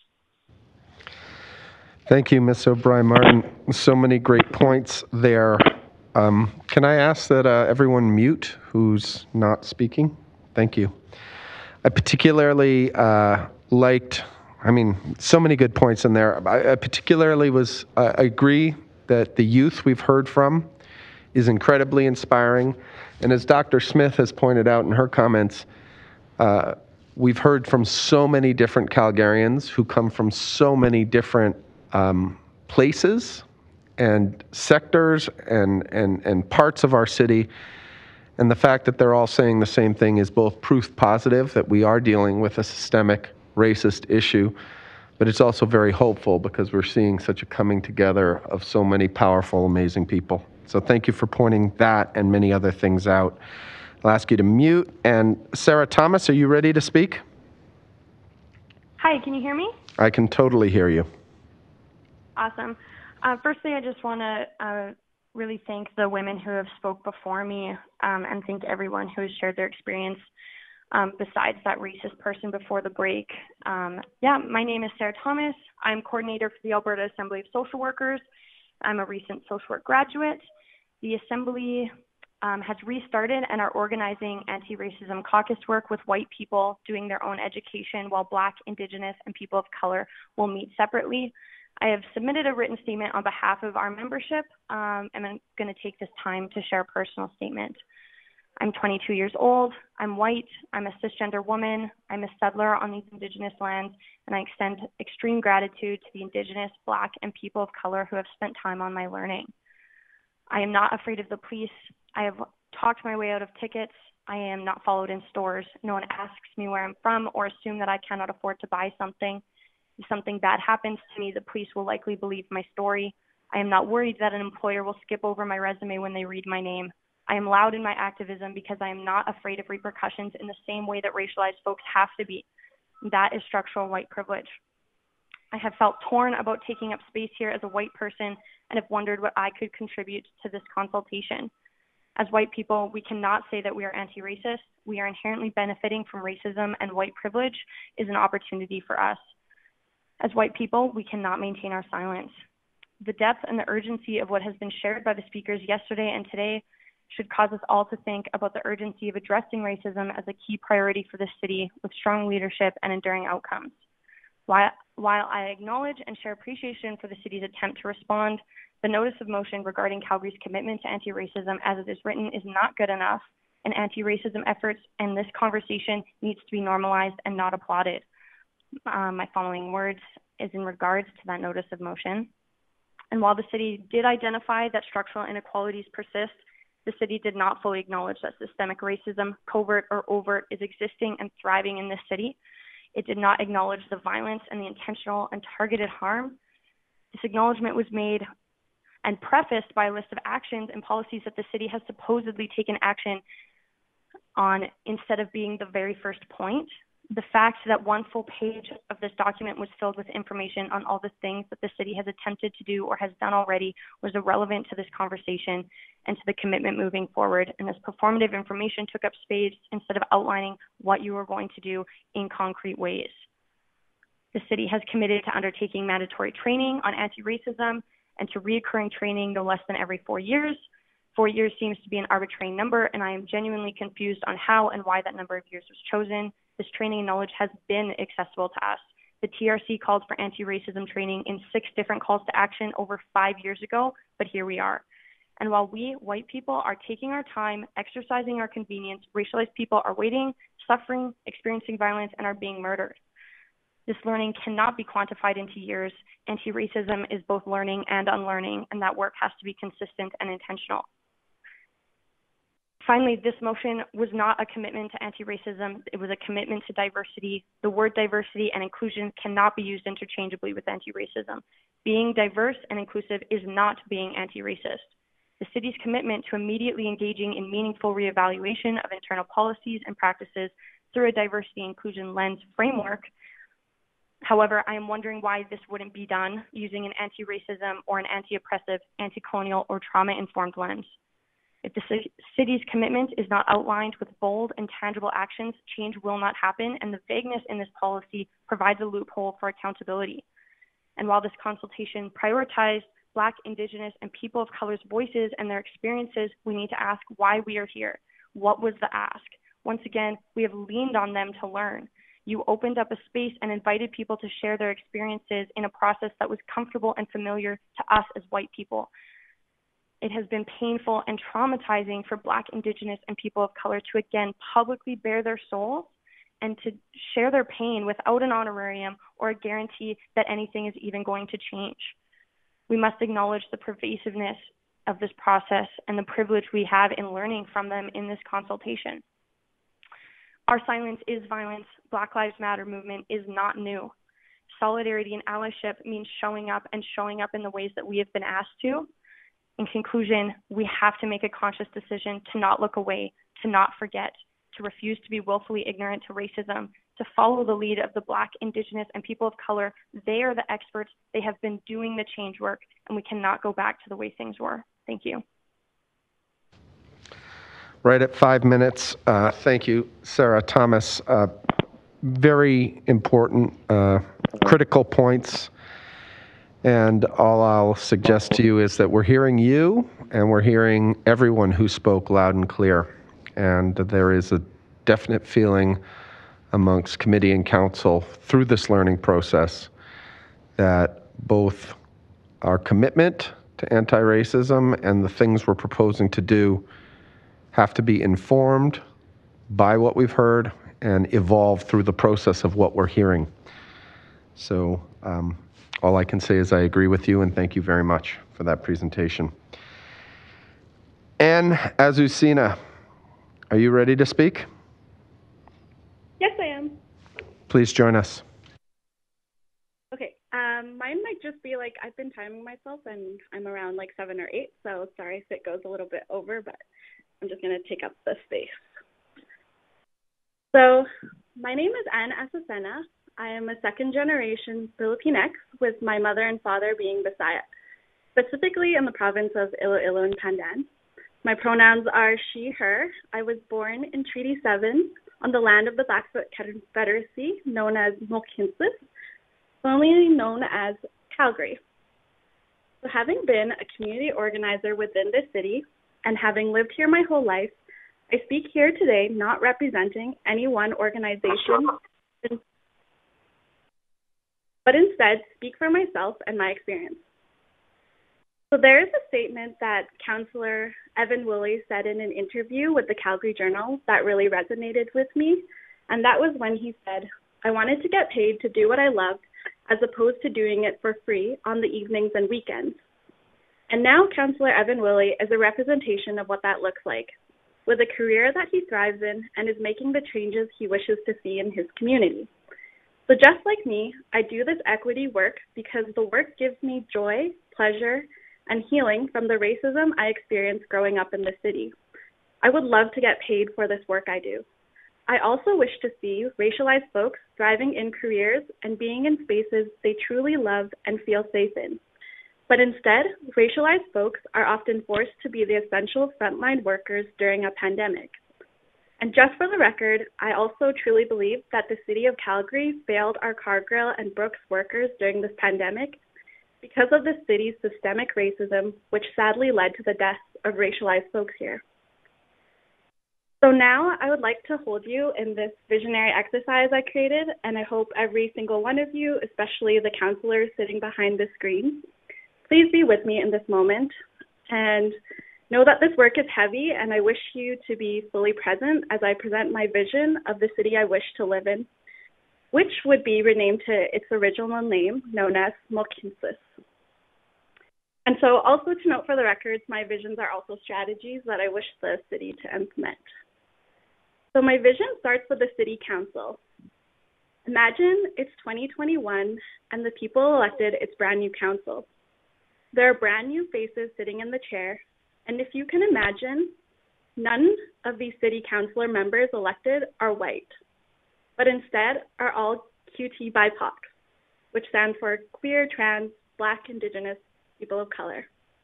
Thank you, Miz O'Brien Martin. So many great points there. Um, can I ask that uh, everyone mute who's not speaking? Thank you. I particularly uh, liked, I mean, so many good points in there. I, I particularly was, uh, I agree that the youth we've heard from is incredibly inspiring. And as Doctor Smith has pointed out in her comments, uh, we've heard from so many different Calgarians who come from so many different um, places and sectors and, and, and parts of our city. And the fact that they're all saying the same thing is both proof positive that we are dealing with a systemic racist issue, but it's also very hopeful because we're seeing such a coming together of so many powerful, amazing people. So thank you for pointing that and many other things out. I'll ask you to mute. And Sarah Thomas, are you ready to speak? Hi, can you hear me? I can totally hear you. Awesome. Uh, firstly, I just want to uh, really thank the women who have spoke before me um, and thank everyone who has shared their experience um, besides that racist person before the break. Um, yeah, my name is Sarah Thomas. I'm coordinator for the Alberta Assembly of Social Workers. I'm a recent social work graduate. The Assembly um, has restarted and are organizing anti-racism caucus work with white people doing their own education while Black, Indigenous, and people of color will meet separately. I have submitted a written statement on behalf of our membership, um, and I'm going to take this time to share a personal statement. I'm twenty-two years old, I'm white, I'm a cisgender woman, I'm a settler on these Indigenous lands, and I extend extreme gratitude to the Indigenous, Black, and people of color who have spent time on my learning. I am not afraid of the police. I have talked my way out of tickets. I am not followed in stores. No one asks me where I'm from or assume that I cannot afford to buy something. If something bad happens to me, the police will likely believe my story. I am not worried that an employer will skip over my resume when they read my name. I am loud in my activism because I am not afraid of repercussions in the same way that racialized folks have to be. That is structural white privilege. I have felt torn about taking up space here as a white person and have wondered what I could contribute to this consultation. As white people, we cannot say that we are anti-racist. We are inherently benefiting from racism, and white privilege is an opportunity for us. As white people, we cannot maintain our silence. The depth and the urgency of what has been shared by the speakers yesterday and today should cause us all to think about the urgency of addressing racism as a key priority for this city with strong leadership and enduring outcomes. While, while I acknowledge and share appreciation for the city's attempt to respond, the notice of motion regarding Calgary's commitment to anti-racism as it is written is not good enough, and anti-racism efforts and this conversation needs to be normalized and not applauded. Um, my following words is in regards to that notice of motion. And while the city did identify that structural inequalities persist, the city did not fully acknowledge that systemic racism, covert or overt, is existing and thriving in this city. It did not acknowledge the violence and the intentional and targeted harm. This acknowledgement was made and prefaced by a list of actions and policies that the city has supposedly taken action on instead of being the very first point. The fact that one full page of this document was filled with information on all the things that the city has attempted to do or has done already was irrelevant to this conversation and to the commitment moving forward. And this performative information took up space instead of outlining what you were going to do in concrete ways. The city has committed to undertaking mandatory training on anti-racism and to reoccurring training no less than every four years. Four years seems to be an arbitrary number, and I am genuinely confused on how and why that number of years was chosen. This training and knowledge has been accessible to us. The T R C called for anti-racism training in six different calls to action over five years ago, but here we are. And while we, white people, are taking our time, exercising our convenience, racialized people are waiting, suffering, experiencing violence, and are being murdered. This learning cannot be quantified into years. Anti-racism is both learning and unlearning, and that work has to be consistent and intentional. Finally, this motion was not a commitment to anti-racism. It was a commitment to diversity. The word diversity and inclusion cannot be used interchangeably with anti-racism. Being diverse and inclusive is not being anti-racist. The city's commitment to immediately engaging in meaningful reevaluation of internal policies and practices through a diversity inclusion lens framework. However, I am wondering why this wouldn't be done using an anti-racism or an anti-oppressive, anti-colonial, or trauma-informed lens. If the city's commitment is not outlined with bold and tangible actions, change will not happen, and the vagueness in this policy provides a loophole for accountability. And while this consultation prioritized Black, Indigenous, and people of color's voices and their experiences, we need to ask why we are here. What was the ask? Once again, we have leaned on them to learn. You opened up a space and invited people to share their experiences in a process that was comfortable and familiar to us as white people. It has been painful and traumatizing for Black, Indigenous, and people of color to again publicly bare their souls and to share their pain without an honorarium or a guarantee that anything is even going to change. We must acknowledge the pervasiveness of this process and the privilege we have in learning from them in this consultation. Our silence is violence. Black Lives Matter movement is not new. Solidarity and allyship means showing up and showing up in the ways that we have been asked to. In conclusion, we have to make a conscious decision to not look away, to not forget, to refuse to be willfully ignorant to racism, to follow the lead of the Black, Indigenous, and people of color. They are the experts. They have been doing the change work, and we cannot go back to the way things were. Thank you. Right at five minutes. Uh, thank you, Sarah Thomas. Uh, very important, uh, critical points. And all I'll suggest to you is that we're hearing you and we're hearing everyone who spoke loud and clear. And there is a definite feeling amongst committee and council through this learning process that both our commitment to anti-racism and the things we're proposing to do have to be informed by what we've heard and evolve through the process of what we're hearing. So um, all I can say is I agree with you and thank you very much for that presentation. Anne Azucena, are you ready to speak? Yes, I am. Please join us. Okay, um, mine might just be like, I've been timing myself and I'm around like seven or eight, so sorry if it goes a little bit over, but I'm just going to take up the space. So, my name is Anne Azucena. I am a second generation Filipinx, with my mother and father being Bisaya, specifically in the province of Iloilo and Pandan. My pronouns are she, her. I was born in Treaty seven on the land of the Blackfoot Confederacy, known as Mohkinstsis, formerly known as Calgary. So having been a community organizer within this city and having lived here my whole life, I speak here today not representing any one organization, but instead speak for myself and my experience. So there is a statement that Councillor Evan Woolley said in an interview with the Calgary Journal that really resonated with me, and that was when he said, I wanted to get paid to do what I loved as opposed to doing it for free on the evenings and weekends. And now Councillor Evan Woolley is a representation of what that looks like, with a career that he thrives in and is making the changes he wishes to see in his community. So just like me, I do this equity work because the work gives me joy, pleasure, and healing from the racism I experienced growing up in the city. I would love to get paid for this work I do. I also wish to see racialized folks thriving in careers and being in spaces they truly love and feel safe in. But instead, racialized folks are often forced to be the essential frontline workers during a pandemic. And just for the record, I also truly believe that the City of Calgary failed our Cargill and Brooks workers during this pandemic because of the city's systemic racism, which sadly led to the deaths of racialized folks here. So now I would like to hold you in this visionary exercise I created, and I hope every single one of you, especially the councillors sitting behind the screen, please be with me in this moment and know that this work is heavy, and I wish you to be fully present as I present my vision of the city I wish to live in, which would be renamed to its original name, known as Mohkinstsis. And so also to note for the records, my visions are also strategies that I wish the city to implement. So my vision starts with the city council. Imagine it's twenty twenty-one and the people elected its brand new council. There are brand new faces sitting in the chair, and if you can imagine, none of these city councilor members elected are white, but instead are all Q T B I P O C, which stands for queer, trans, Black, Indigenous, people of color.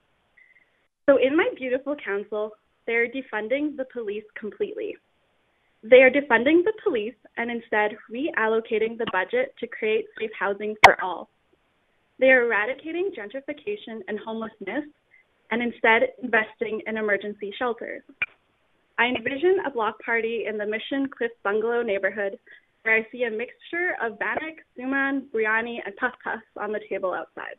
So in my beautiful council, they're defunding the police completely. They are defunding the police and instead reallocating the budget to create safe housing for all. They are eradicating gentrification and homelessness and instead investing in emergency shelters. I envision a block party in the Mission Cliff Bungalow neighborhood where I see a mixture of Bannock, Suman, Biryani, and Puff Puffs on the table outside.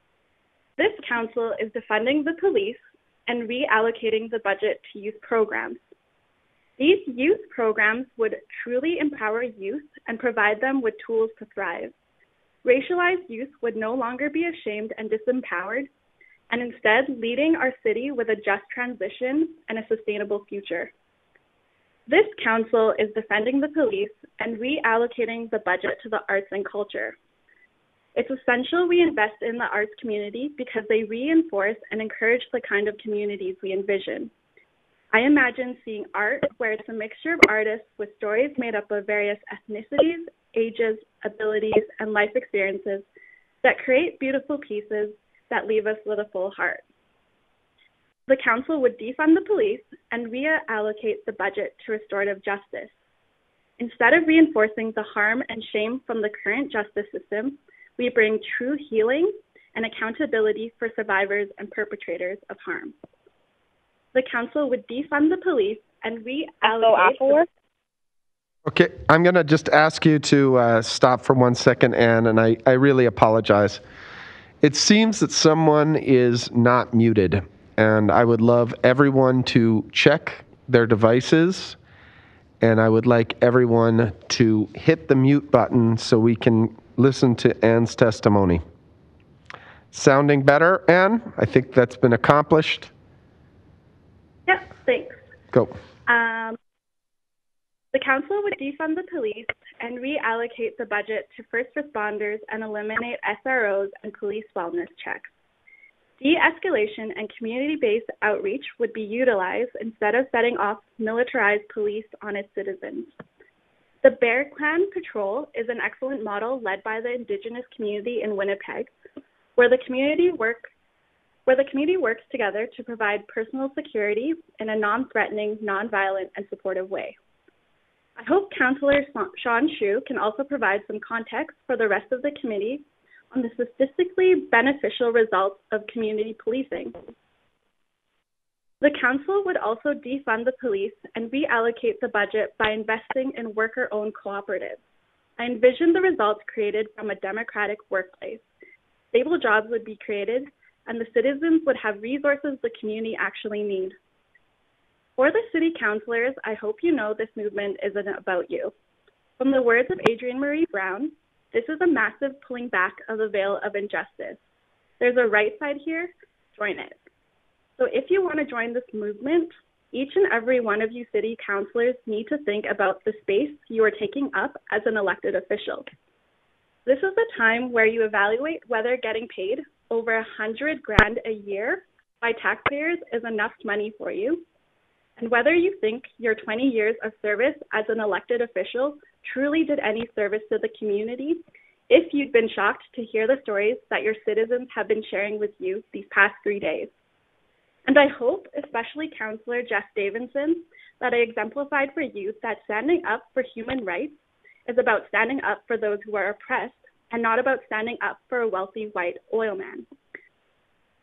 This council is defunding the police and reallocating the budget to youth programs. These youth programs would truly empower youth and provide them with tools to thrive. Racialized youth would no longer be ashamed and disempowered, and instead leading our city with a just transition and a sustainable future. This council is defending the police and reallocating the budget to the arts and culture. It's essential we invest in the arts community because they reinforce and encourage the kind of communities we envision. I imagine seeing art where it's a mixture of artists with stories made up of various ethnicities, ages, abilities, and life experiences that create beautiful pieces that leave us with a full heart. The council would defund the police and reallocate the budget to restorative justice. Instead of reinforcing the harm and shame from the current justice system, we bring true healing and accountability for survivors and perpetrators of harm. The council would defund the police and reallocate... The- okay, I'm going to just ask you to uh, stop for one second, Anne, and I, I really apologize. It seems that someone is not muted, and I would love everyone to check their devices, and I would like everyone to hit the mute button so we can listen to Anne's testimony. Sounding better, Anne? I think that's been accomplished. Yep, thanks. Go. Um, the council would defund the police and reallocate the budget to first responders and eliminate S R Os and police wellness checks. De-escalation and community-based outreach would be utilized instead of setting off militarized police on its citizens. The Bear Clan Patrol is an excellent model led by the Indigenous community in Winnipeg, where the community work, where the community works together to provide personal security in a non-threatening, non-violent, and supportive way. I hope Councillor Sean Shu can also provide some context for the rest of the committee on the statistically beneficial results of community policing. The council would also defund the police and reallocate the budget by investing in worker-owned cooperatives. I envision the results created from a democratic workplace. Stable jobs would be created, and the citizens would have resources the community actually need. For the city councillors, I hope you know this movement isn't about you. From the words of Adrienne Marie Brown, this is a massive pulling back of the veil of injustice. There's a right side here, join it. So if you want to join this movement, each and every one of you city councillors need to think about the space you are taking up as an elected official. This is the time where you evaluate whether getting paid over a hundred grand a year by taxpayers is enough money for you, and whether you think your twenty years of service as an elected official truly did any service to the community if you've been shocked to hear the stories that your citizens have been sharing with you these past three days. And I hope, especially Councillor Jeff Davidson, that I exemplified for you that standing up for human rights is about standing up for those who are oppressed and not about standing up for a wealthy white oil man.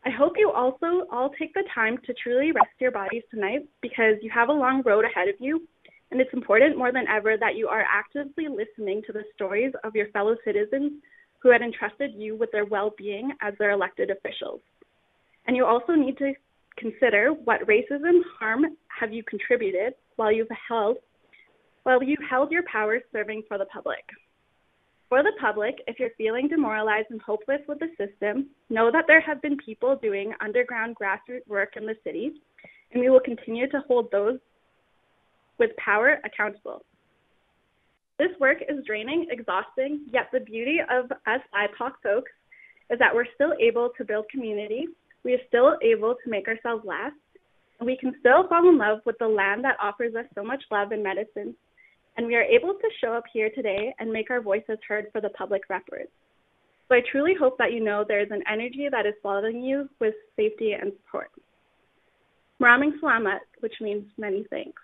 I hope you also all take the time to truly rest your bodies tonight because you have a long road ahead of you, and it's important more than ever that you are actively listening to the stories of your fellow citizens who had entrusted you with their well-being as their elected officials. And you also need to consider what racism harm have you contributed while you've held while you held your power serving for the public. For the public, if you're feeling demoralized and hopeless with the system, know that there have been people doing underground grassroots work in the city, and we will continue to hold those with power accountable. This work is draining, exhausting, yet the beauty of us B I P O C folks is that we're still able to build community, we are still able to make ourselves last, and we can still fall in love with the land that offers us so much love and medicine. And we are able to show up here today and make our voices heard for the public records. So I truly hope that you know there is an energy that is following you with safety and support. Maraming salamat, which means many thanks.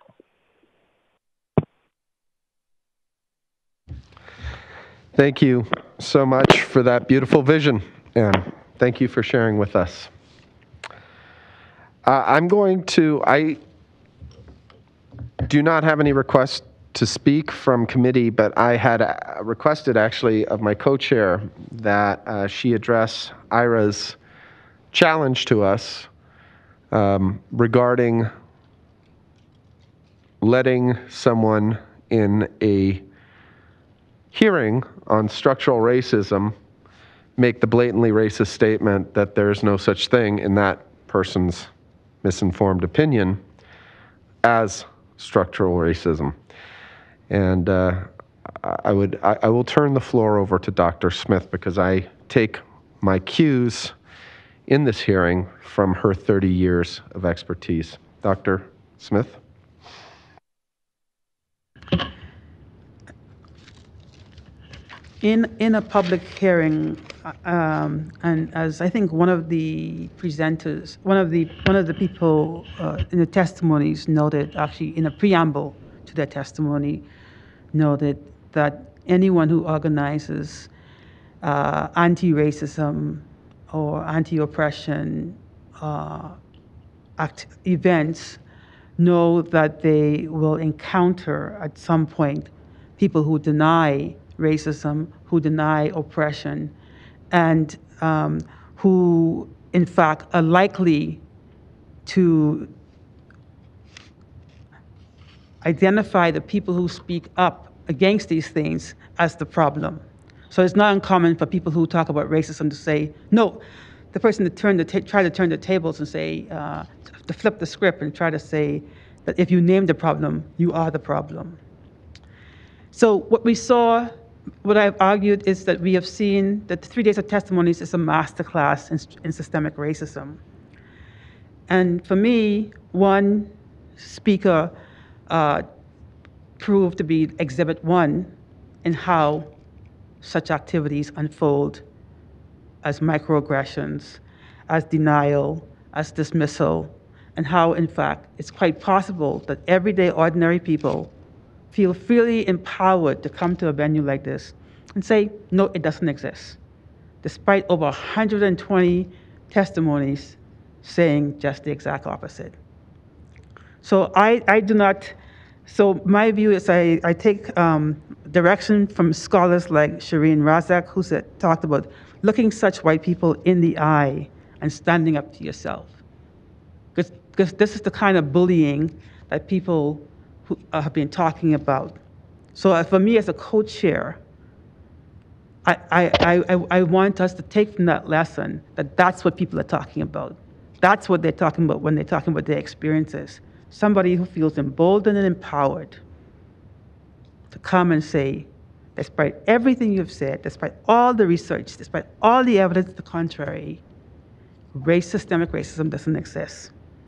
Thank you so much for that beautiful vision, and thank you for sharing with us. Uh, I'm going to, I do not have any requests to speak from committee, but I had uh, requested actually of my co-chair that uh, she address Ira's challenge to us um, regarding letting someone in a hearing on structural racism make the blatantly racist statement that there's no such thing in that person's misinformed opinion as structural racism. And uh, I would, I, I will turn the floor over to Doctor Smith because I take my cues in this hearing from her thirty years of expertise. Doctor Smith? In, in a public hearing, um, and as I think one of the presenters, one of the, one of the people uh, in the testimonies noted, actually in a preamble to their testimony, noted that anyone who organizes uh, anti-racism or anti-oppression uh, act events know that they will encounter at some point people who deny racism, who deny oppression, and um, who, in fact, are likely to identify the people who speak up against these things as the problem. So it's not uncommon for people who talk about racism to say, no, the person to turn the try to turn the tables and say, uh, to flip the script and try to say that if you name the problem, you are the problem. So what we saw, what I've argued is that we have seen that the three days of testimonies is a masterclass in, in systemic racism. And for me, one speaker uh, proved to be exhibit one in how such activities unfold as microaggressions, as denial, as dismissal, and how, in fact, it's quite possible that everyday ordinary people feel freely empowered to come to a venue like this and say, no, it doesn't exist, despite over one hundred twenty testimonies saying just the exact opposite. So I, I do not, so my view is I, I take um, direction from scholars like Shireen Razak, who said, talked about looking such white people in the eye and standing up to yourself. Because, because this is the kind of bullying that people who uh, have been talking about. So uh, for me as a co-chair, I, I, I, I want us to take from that lesson that that's what people are talking about. That's what they're talking about when they're talking about their experiences. Somebody who feels emboldened and empowered to come and say, despite everything you've said, despite all the research, despite all the evidence to the contrary, race, systemic racism doesn't exist.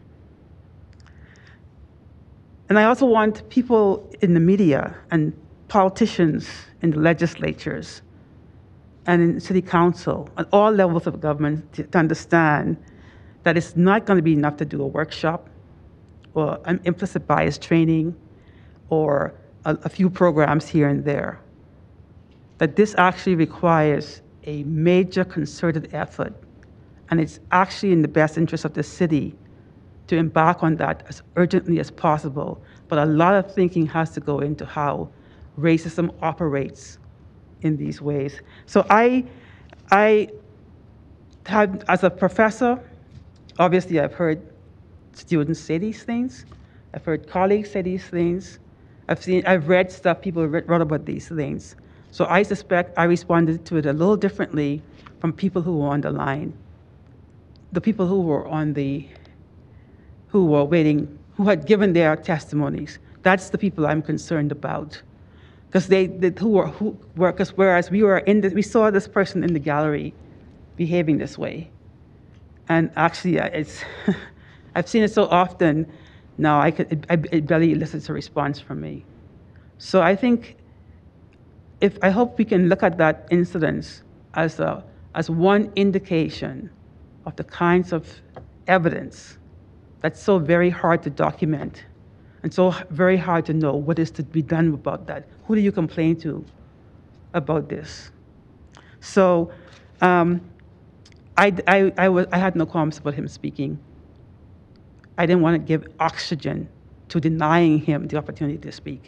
And I also want people in the media and politicians in the legislatures and in city council and all levels of government to, to understand that it's not going to be enough to do a workshop or an implicit bias training or a, a few programs here and there. That this actually requires a major concerted effort And it's actually in the best interest of the city to embark on that as urgently as possible. But a lot of thinking has to go into how racism operates in these ways. So I, I had, as a professor, obviously I've heard students say these things. I've heard colleagues say these things. I've seen, I've read stuff people wrote about these things. So I suspect I responded to it a little differently from people who were on the line. The people who were on the, who were waiting, who had given their testimonies. That's the people I'm concerned about. Because they, they, who were, who were, because whereas we were in the, we saw this person in the gallery behaving this way. And actually, it's, I've seen it so often now, I could, it, it barely elicits a response from me. So I think, if, I hope we can look at that incident as, a, as one indication of the kinds of evidence that's so very hard to document and so very hard to know what is to be done about that. Who do you complain to about this? So um, I, I, I, was, I had no qualms about him speaking. I didn't want to give oxygen to denying him the opportunity to speak.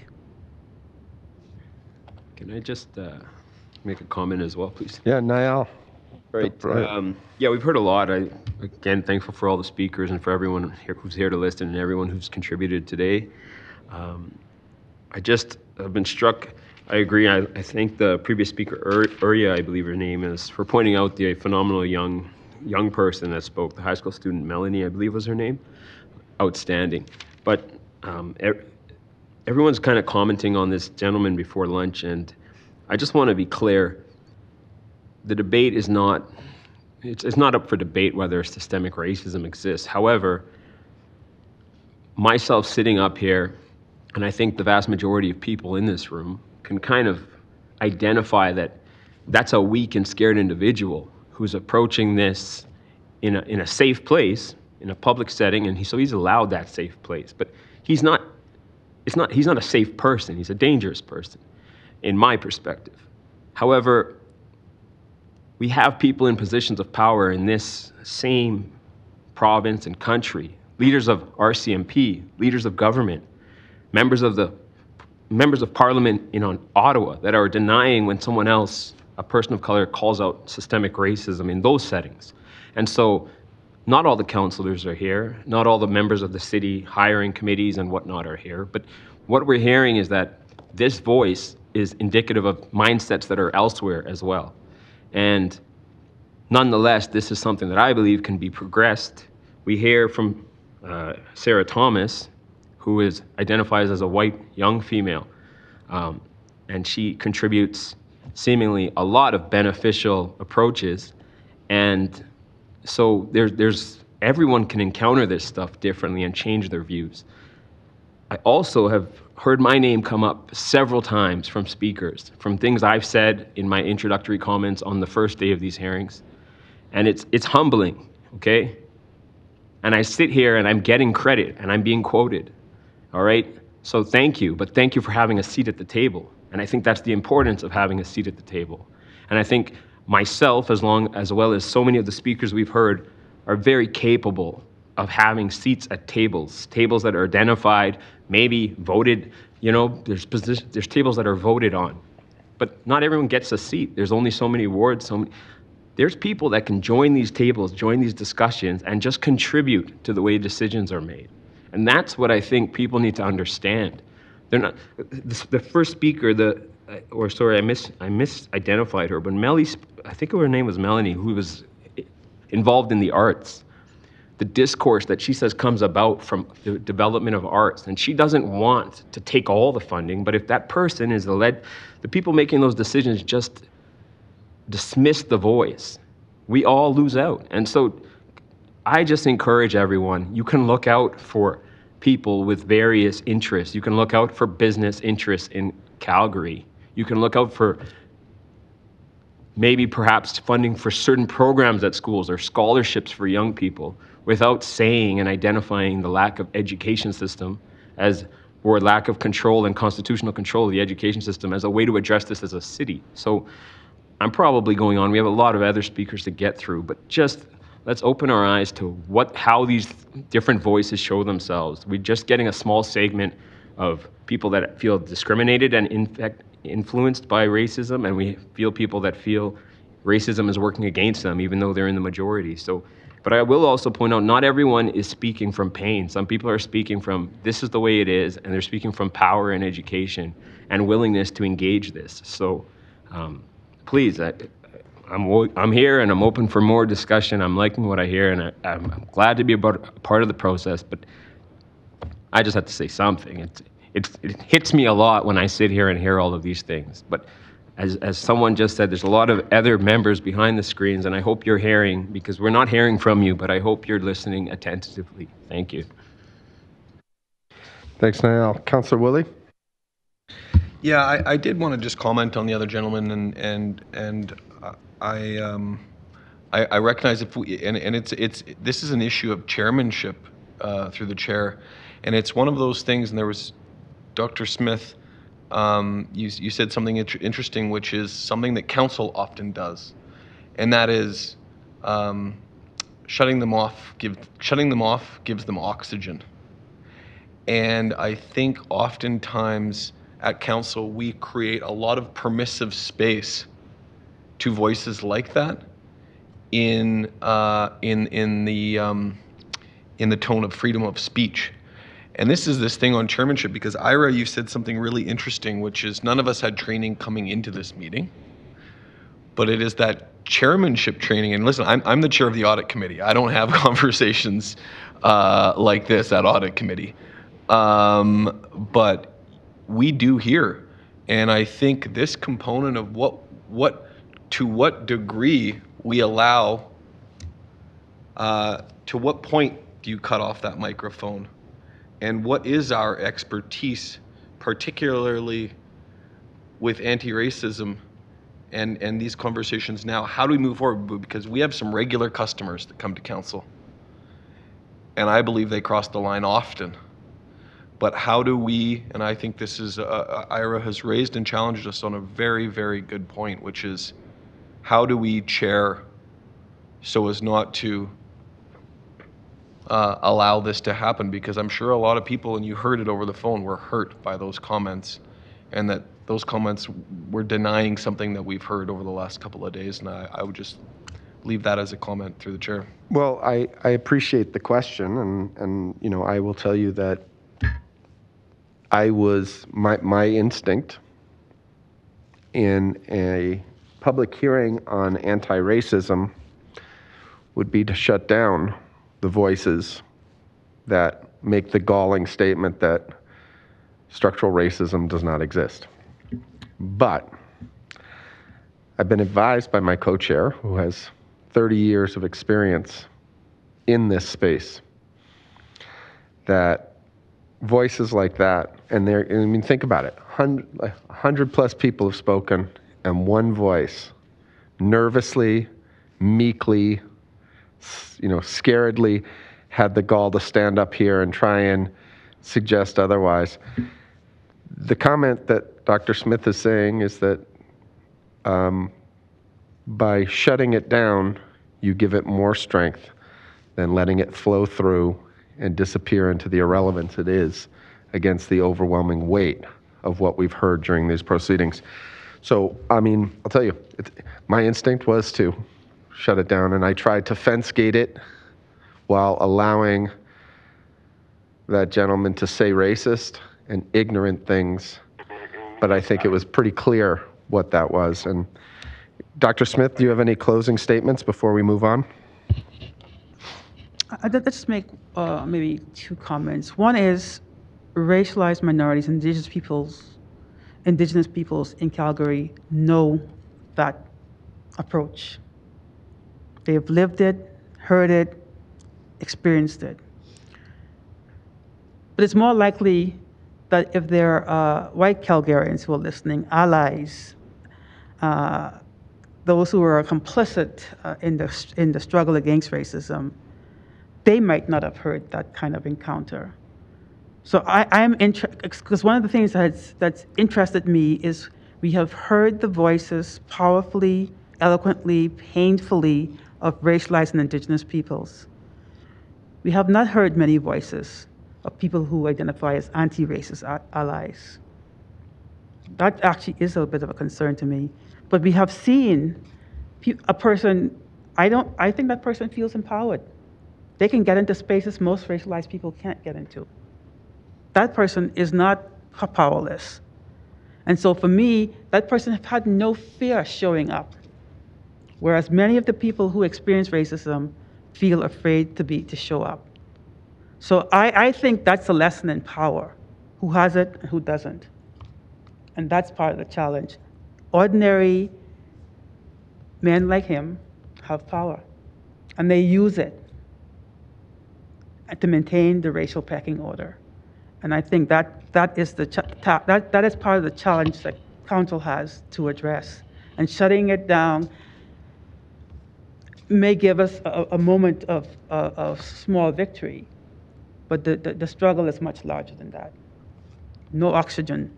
Can I just uh, make a comment as well, please? Yeah, Niall. Right. Um, yeah, we've heard a lot. I, again, thankful for all the speakers and for everyone here who's here to listen and everyone who's contributed today. Um, I just have been struck. I agree. I, I thank the previous speaker, Ur, Urya, I believe her name is, for pointing out the phenomenal young young person that spoke, the high school student, Melanie, I believe was her name. Outstanding. But um, er, everyone's kind of commenting on this gentleman before lunch, and I just want to be clear. The debate is not, it's, it's not up for debate whether systemic racism exists. However, myself sitting up here, and I think the vast majority of people in this room can kind of identify that that's a weak and scared individual who's approaching this in a, in a safe place, in a public setting, and he, so he's allowed that safe place. But he's not, it's not, he's not a safe person. He's a dangerous person, in my perspective. However, we have people in positions of power in this same province and country, leaders of R C M P, leaders of government, members of the members of parliament in Ottawa that are denying when someone else, a person of color, calls out systemic racism in those settings. And so not all the councillors are here, not all the members of the city hiring committees and whatnot are here, but what we're hearing is that this voice is indicative of mindsets that are elsewhere as well. And nonetheless, this is something that I believe can be progressed. We hear from uh, Sarah Thomas, who is identifies as a white young female, um, and she contributes seemingly a lot of beneficial approaches. And so there's, there's, everyone can encounter this stuff differently and change their views. I also have heard my name come up several times from speakers, from things I've said in my introductory comments on the first day of these hearings. And it's, it's humbling, okay? And I sit here and I'm getting credit and I'm being quoted, all right? So thank you, but thank you for having a seat at the table. And I think that's the importance of having a seat at the table. And I think myself, as long as well as so many of the speakers we've heard, are very capable of having seats at tables, tables that are identified, maybe voted, you know, there's position, there's tables that are voted on. But not everyone gets a seat. There's only so many wards, so many. There's people that can join these tables, join these discussions, and just contribute to the way decisions are made. And that's what I think people need to understand. They're not, the, the first speaker, the, or sorry, I mis, I misidentified her, but Melly, I think her name was Melanie, who was involved in the arts. The discourse that she says comes about from the development of arts, and she doesn't want to take all the funding, but if that person is the led, the people making those decisions just dismiss the voice, we all lose out. And so I just encourage everyone, you can look out for people with various interests. You can look out for business interests in Calgary. You can look out for maybe perhaps funding for certain programs at schools or scholarships for young people without saying and identifying the lack of education system as, or lack of control and constitutional control of the education system as a way to address this as a city. So I'm probably going on. We have a lot of other speakers to get through, but just let's open our eyes to what, how these different voices show themselves. We're just getting a small segment of people that feel discriminated and in fact influenced by racism, and we feel people that feel racism is working against them, even though they're in the majority. So, but I will also point out, not everyone is speaking from pain. Some people are speaking from, this is the way it is, and they're speaking from power and education and willingness to engage this. So um, please, I, I'm, I'm here and I'm open for more discussion. I'm liking what I hear, and I, I'm, I'm glad to be a part of the process, but I just have to say something. It's, it's, it hits me a lot when I sit here and hear all of these things. But as, as someone just said, there's a lot of other members behind the screens, and I hope you're hearing, because we're not hearing from you, but I hope you're listening attentively. Thank you. Thanks, Niall. Councillor Woolley? Yeah, I, I did want to just comment on the other gentleman, and and and uh, I um I, I recognize if we and, and it's it's this is an issue of chairmanship uh, through the chair, and it's one of those things. And there was Doctor Smith. Um, you, you said something int interesting, which is something that council often does, and that is um, shutting them off. Give shutting them off gives them oxygen, and I think oftentimes at council we create a lot of permissive space to voices like that in uh, in in the um, in the tone of freedom of speech. And this is this thing on chairmanship, because Ira, you said something really interesting, which is none of us had training coming into this meeting, but it is that chairmanship training. And listen, I'm, I'm the chair of the audit committee. I don't have conversations uh, like this at audit committee, um, but we do here. And I think this component of what, what, to what degree we allow, uh, to what point do you cut off that microphone? And what is our expertise, particularly with anti-racism and, and these conversations now? How do we move forward? Because we have some regular customers that come to council, and I believe they cross the line often. But how do we, and I think this is, uh, Ira has raised and challenged us on a very, very good point, which is how do we chair so as not to Uh, allow this to happen? Because I'm sure a lot of people, and you heard it over the phone, were hurt by those comments, and that those comments were denying something that we've heard over the last couple of days. And I, I would just leave that as a comment through the chair. Well, I, I appreciate the question, and, and you know, I will tell you that I was, my, my instinct in a public hearing on anti-racism would be to shut down the voices that make the galling statement that structural racism does not exist. But I've been advised by my co-chair, who has thirty years of experience in this space, that voices like that, and they're, I mean, think about it, one hundred plus people have spoken, and one voice nervously, meekly, you know, scaredly had the gall to stand up here and try and suggest otherwise. The comment that Doctor Smith is saying is that um, by shutting it down, you give it more strength than letting it flow through and disappear into the irrelevance it is against the overwhelming weight of what we've heard during these proceedings. So, I mean, I'll tell you, it, my instinct was to shut it down, and I tried to fence gate it while allowing that gentleman to say racist and ignorant things, but I think it was pretty clear what that was. And Doctor Smith, do you have any closing statements before we move on? I'd like to just make uh, maybe two comments. One is racialized minorities, indigenous peoples, indigenous peoples in Calgary know that approach. They've lived it, heard it, experienced it. But it's more likely that if they're uh, white Calgarians who are listening, allies, uh, those who are complicit uh, in the in the struggle against racism, they might not have heard that kind of encounter. So I, I'm interested, because one of the things that's, that's interested me is we have heard the voices powerfully, eloquently, painfully of racialized and Indigenous peoples. We have not heard many voices of people who identify as anti-racist allies. That actually is a bit of a concern to me. But we have seen a person, I don't, I think that person feels empowered. They can get into spaces most racialized people can't get into. That person is not powerless. And so for me, that person has had no fear showing up. Whereas many of the people who experience racism feel afraid to be, to show up. So I, I think that's a lesson in power. Who has it and who doesn't. And that's part of the challenge. Ordinary men like him have power, and they use it to maintain the racial pecking order. And I think that that is the ch that that is part of the challenge that council has to address. And shutting it down may give us a, a moment of, uh, of small victory, but the, the, the struggle is much larger than that. No oxygen.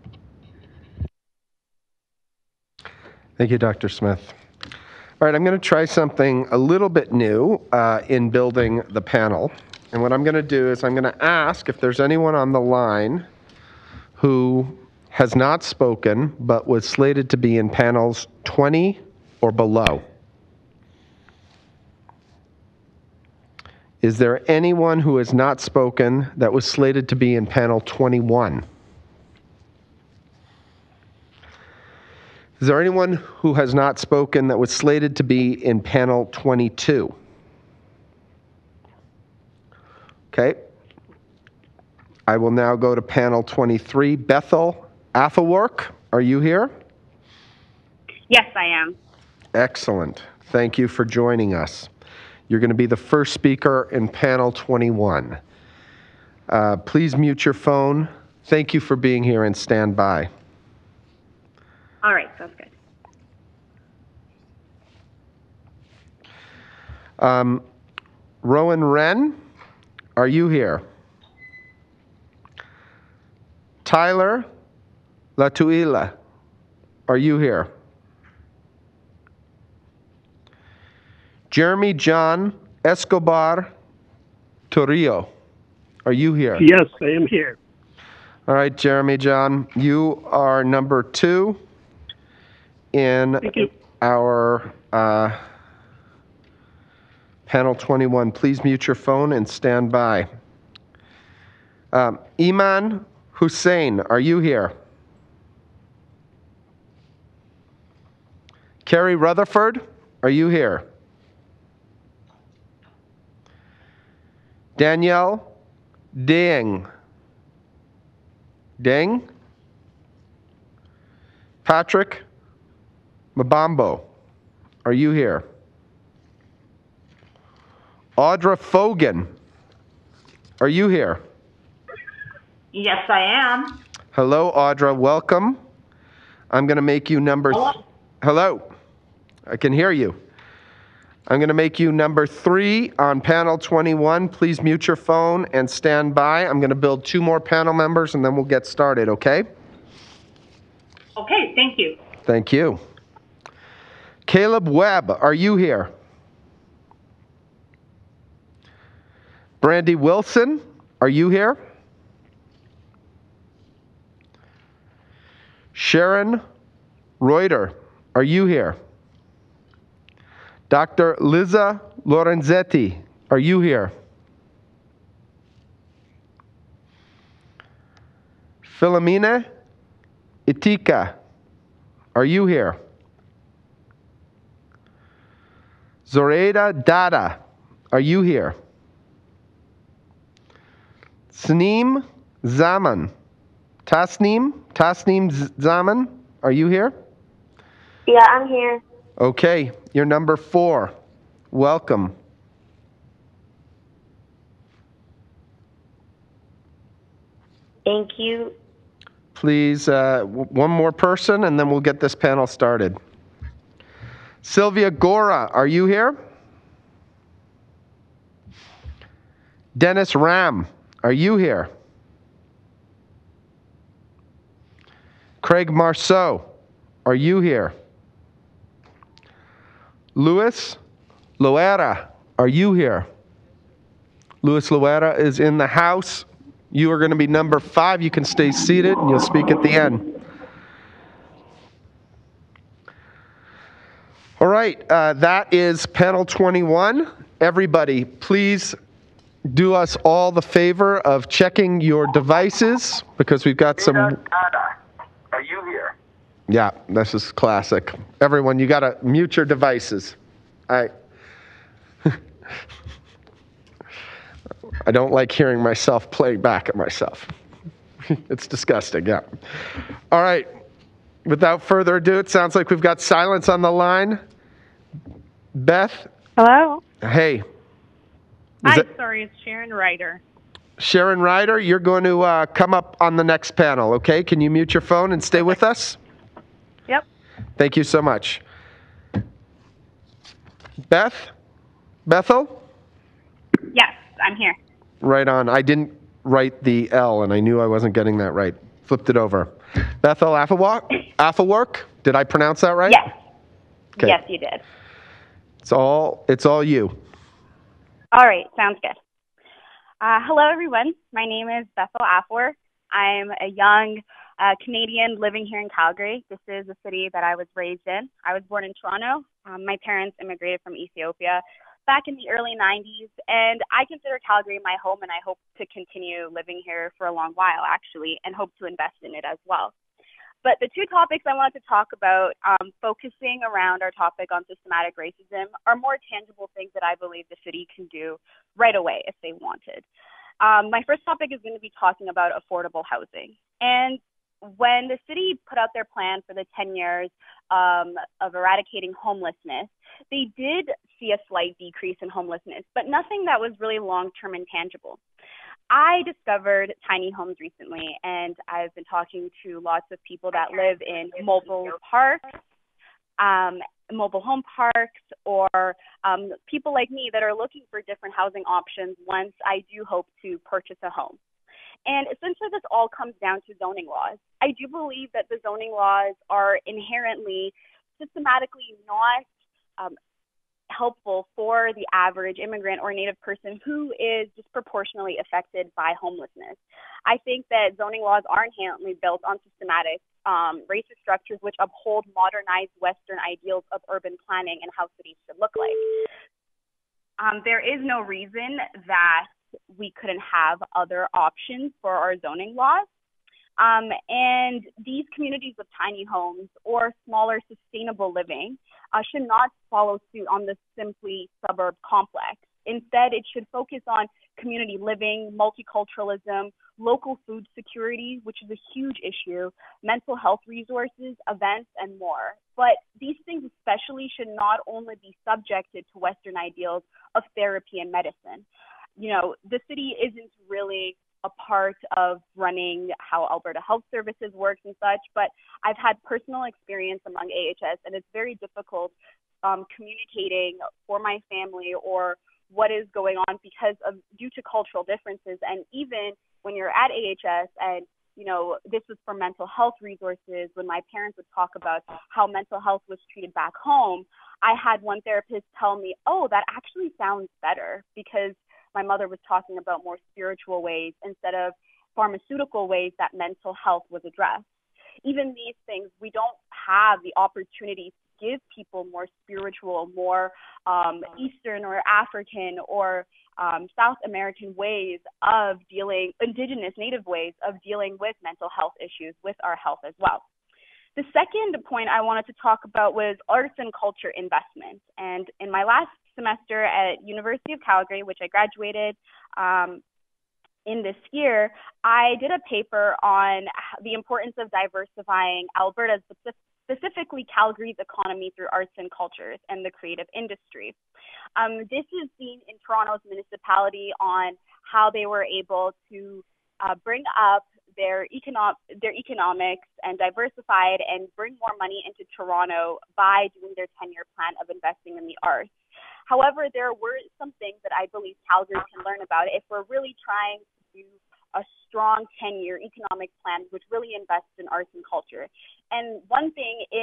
Thank you, Doctor Smith. All right, I'm going to try something a little bit new uh, in building the panel. And what I'm going to do is I'm going to ask if there's anyone on the line who has not spoken but was slated to be in panels twenty or below. Is there anyone who has not spoken that was slated to be in panel twenty-one? Is there anyone who has not spoken that was slated to be in panel twenty-two? Okay. I will now go to panel twenty-three. Bethel Athelwork, are you here? Yes, I am. Excellent. Thank you for joining us. You're going to be the first speaker in panel twenty-one. Uh, please mute your phone. Thank you for being here and stand by. All right, sounds good. Um, Rowan Wren, are you here? Tyler Latuila, are you here? Jeremy John Escobar Torrio, are you here? Yes, I am here. All right, Jeremy John, you are number two in our uh, panel twenty-one. Please mute your phone and stand by. Um, Iman Hussein, are you here? Carrie Rutherford, are you here? Danielle Deng. Deng? Patrick Mabambo, are you here? Audra Fogan, are you here? Yes, I am. Hello, Audra, welcome. I'm going to make you number... Th Hello? Hello, I can hear you. I'm going to make you number three on panel twenty-one. Please mute your phone and stand by. I'm going to build two more panel members and then we'll get started, okay? Okay, thank you. Thank you. Caleb Webb, are you here? Brandy Wilson, are you here? Sharon Reuter, are you here? Doctor Liza Lorenzetti, are you here? Philomena Itika, are you here? Zoraida Dada, are you here? Sneem Zaman, Tasneem, Tasneem Zaman, are you here? Yeah, I'm here. Okay, you're number four. Welcome. Thank you. Please, uh, one more person and then we'll get this panel started. Sylvia Gora, are you here? Dennis Ram, are you here? Craig Marceau, are you here? Louis Loera, are you here? Luis Loera is in the house. You are going to be number five. You can stay seated and you'll speak at the end. All right, uh, that is panel twenty-one. Everybody, please do us all the favor of checking your devices because we've got some... Are you here? Yeah, this is classic. Everyone, you got to mute your devices. I... I don't like hearing myself play back at myself. It's disgusting, yeah. All right, without further ado, it sounds like we've got silence on the line. Beth? Hello? Hey. Is Hi, it sorry, it's Sharon Ryder. Sharon Ryder, you're going to uh, come up on the next panel, okay? Can you mute your phone and stay with us? Yep. Thank you so much. Beth? Bethel? Yes, I'm here. Right on. I didn't write the L, and I knew I wasn't getting that right. Flipped it over. Bethel Afflework? Afflework? Did I pronounce that right? Yes. Okay. Yes, you did. It's all, it's all you. All right, sounds good. Uh, hello, everyone. My name is Bethel Afflework. I'm a young uh, Canadian living here in Calgary. This is a city that I was raised in. I was born in Toronto. Um, my parents immigrated from Ethiopia back in the early nineties, and I consider Calgary my home, and I hope to continue living here for a long while, actually, and hope to invest in it as well. But the two topics I wanted to talk about, um, focusing around our topic on systematic racism, are more tangible things that I believe the city can do right away if they wanted. Um, my first topic is going to be talking about affordable housing. And when the city put out their plan for the ten years um, of eradicating homelessness, they did see a slight decrease in homelessness, but nothing that was really long-term and tangible. I discovered tiny homes recently, and I've been talking to lots of people that live in mobile parks, um, mobile home parks, or um, people like me that are looking for different housing options once I do hope to purchase a home. And essentially this all comes down to zoning laws. I do believe that the zoning laws are inherently systematically not um, helpful for the average immigrant or Native person who is disproportionately affected by homelessness. I think that zoning laws are inherently built on systematic um, racist structures which uphold modernized Western ideals of urban planning and how cities should look like. Um, there is no reason that we couldn't have other options for our zoning laws. Um, and these communities with tiny homes or smaller sustainable living uh, should not follow suit on the simply suburb complex. Instead, it should focus on community living, multiculturalism, local food security, which is a huge issue, mental health resources, events, and more. But these things especially should not only be subjected to Western ideals of therapy and medicine. You know, the city isn't really a part of running how Alberta Health Services works and such, but I've had personal experience among A H S, and it's very difficult um, communicating for my family or what is going on because of due to cultural differences. And even when you're at A H S, and you know, this was for mental health resources, when my parents would talk about how mental health was treated back home, I had one therapist tell me, oh, that actually sounds better, because my mother was talking about more spiritual ways instead of pharmaceutical ways that mental health was addressed. Even these things, we don't have the opportunity to give people more spiritual, more um, Eastern or African or um, South American ways of dealing, Indigenous, Native ways of dealing with mental health issues with our health as well. The second point I wanted to talk about was arts and culture investment. And in my last semester at University of Calgary, which I graduated um, in this year, I did a paper on the importance of diversifying Alberta's, specifically Calgary's economy through arts and cultures and the creative industry. Um, this is seen in Toronto's municipality on how they were able to uh, bring up their econo- their economics and diversify it and bring more money into Toronto by doing their ten-year plan of investing in the arts. However, there were some things that I believe Calgary can learn about if we're really trying to do a strong ten-year economic plan which really invests in arts and culture. And one thing is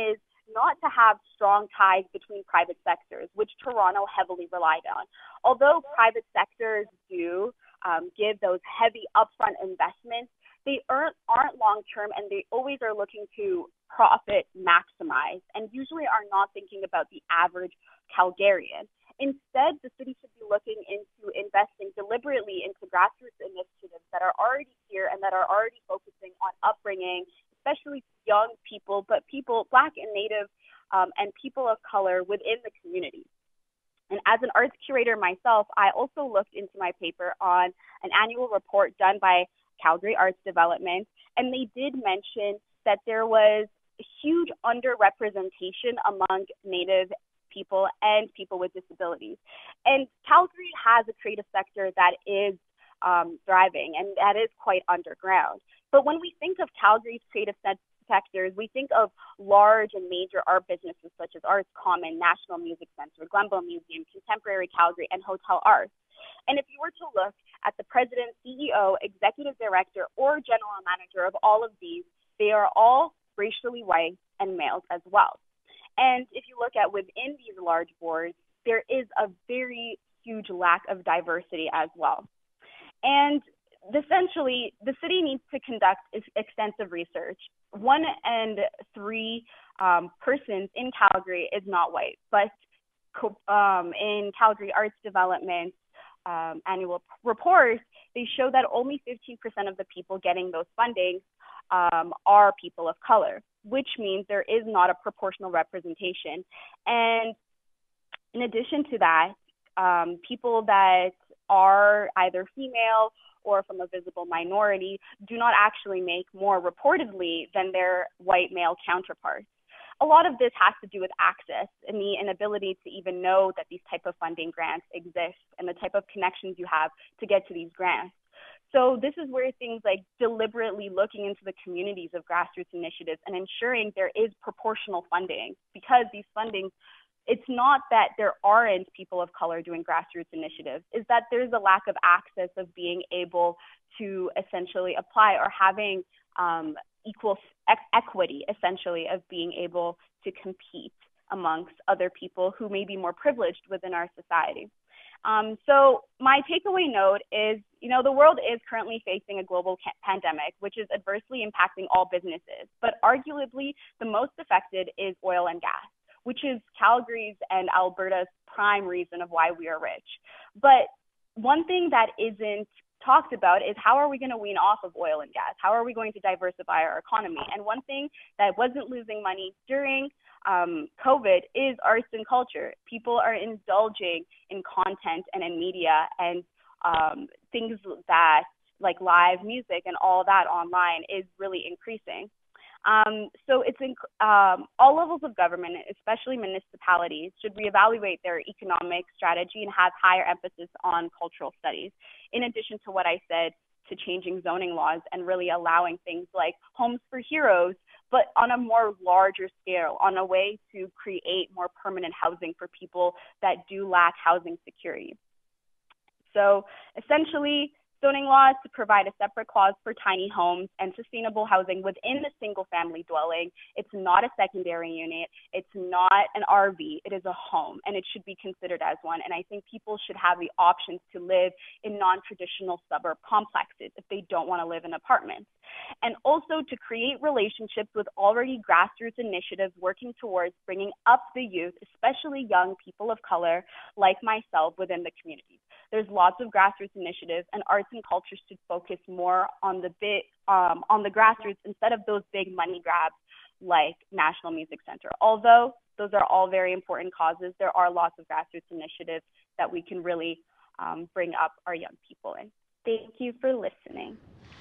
not to have strong ties between private sectors, which Toronto heavily relied on. Although private sectors do um, give those heavy upfront investments, they aren't, aren't long-term, and they always are looking to profit maximize and usually are not thinking about the average Calgarian. Instead, the city should be looking into investing deliberately into grassroots initiatives that are already here and that are already focusing on upbringing, especially young people, but people, Black and Native um, and people of color within the community. And as an arts curator myself, I also looked into my paper on an annual report done by Calgary Arts Development, and they did mention that there was a huge underrepresentation among Native people and people with disabilities. And Calgary has a creative sector that is um, thriving, and that is quite underground. But when we think of Calgary's creative se- sectors, we think of large and major art businesses such as Arts Common, National Music Centre, Glenbow Museum, Contemporary Calgary, and Hotel Arts. And if you were to look at the president, C E O, executive director, or general manager of all of these, they are all racially white and males as well. And if you look at within these large boards, there is a very huge lack of diversity as well. And essentially, the city needs to conduct extensive research. One and three um, persons in Calgary is not white, but um, in Calgary Arts Development, Um, annual reports, they show that only fifteen percent of the people getting those fundings um, are people of color, which means there is not a proportional representation. And in addition to that, um, people that are either female or from a visible minority do not actually make more reportedly than their white male counterparts. A lot of this has to do with access and the inability to even know that these type of funding grants exist and the type of connections you have to get to these grants. So this is where things like deliberately looking into the communities of grassroots initiatives and ensuring there is proportional funding, because these fundings, it's not that there aren't people of color doing grassroots initiatives, is that there's a lack of access of being able to essentially apply or having um, equal equity, essentially, of being able to compete amongst other people who may be more privileged within our society. Um, so my takeaway note is, you know, the world is currently facing a global ca- pandemic, which is adversely impacting all businesses, but arguably the most affected is oil and gas, which is Calgary's and Alberta's prime reason of why we are rich. But one thing that isn't talked about is how are we going to wean off of oil and gas? How are we going to diversify our economy? And one thing that wasn't losing money during um, COVID is arts and culture. People are indulging in content and in media and um, things that like live music and all that online is really increasing. Um, so it's in, um, all levels of government, especially municipalities, should reevaluate their economic strategy and have higher emphasis on cultural studies, in addition to what I said, to changing zoning laws and really allowing things like homes for heroes, but on a more larger scale, on a way to create more permanent housing for people that do lack housing security. So essentially, zoning laws to provide a separate clause for tiny homes and sustainable housing within the single-family dwelling. It's not a secondary unit. It's not an R V. It is a home, and it should be considered as one. And I think people should have the options to live in non-traditional suburb complexes if they don't want to live in apartments. And also to create relationships with already grassroots initiatives working towards bringing up the youth, especially young people of color like myself, within the community. There's lots of grassroots initiatives, and arts and culture should focus more on the bit um, on the grassroots instead of those big money grabs like National Music Centre. Although those are all very important causes, there are lots of grassroots initiatives that we can really um, bring up our young people in. Thank you for listening.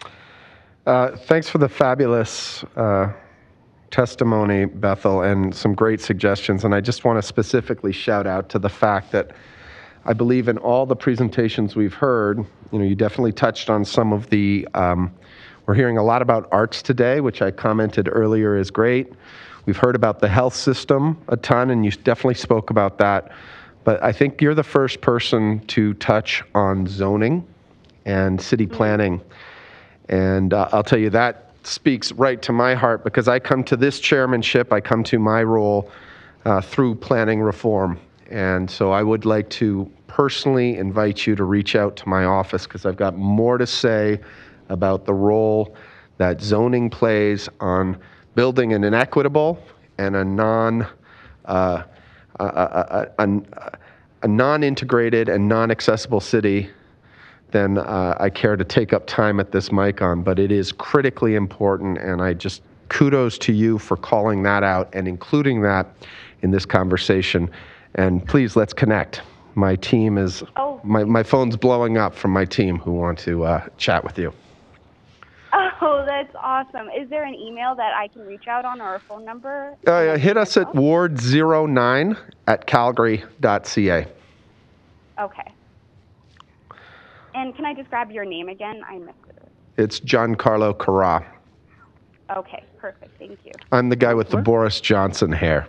Uh, thanks for the fabulous uh, testimony, Bethel, and some great suggestions. And I just want to specifically shout out to the fact that I believe in all the presentations we've heard, you know, you definitely touched on some of the, um, we're hearing a lot about arts today, which I commented earlier is great. We've heard about the health system a ton, and you definitely spoke about that. But I think you're the first person to touch on zoning and city planning. And uh, I'll tell you, that speaks right to my heart because I come to this chairmanship, I come to my role uh, through planning reform. And so I would like to personally invite you to reach out to my office because I've got more to say about the role that zoning plays on building an equitable and a non uh, a, a, a, a, a non-integrated and non-accessible city than uh, I care to take up time at this mic on, but it is critically important, and I just kudos to you for calling that out and including that in this conversation. And please, let's connect. My team is, Oh. my, my phone's blowing up from my team who want to uh, chat with you. Oh, that's awesome. Is there an email that I can reach out on or a phone number? Uh, hit us at ward zero nine at calgary dot c a. Okay. And can I just grab your name again? I missed it. It's Giancarlo Carra. Okay, perfect. Thank you. I'm the guy with the Boris Johnson hair.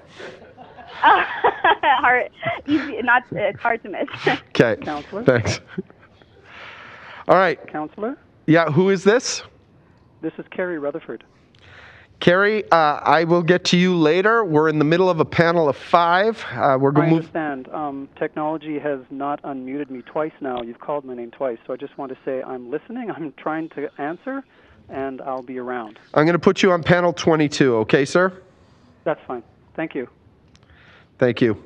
hard, easy, not, it's hard to miss. Okay, Councillor? thanks. All right. Councillor? Yeah, who is this? This is Kerry Rutherford. Kerry, uh, I will get to you later. We're in the middle of a panel of five. Uh, we're I going to move. understand. Um, technology has not unmuted me twice now. You've called my name twice, so I just want to say I'm listening. I'm trying to answer, and I'll be around. I'm going to put you on panel twenty-two, okay, sir? That's fine. Thank you. Thank you.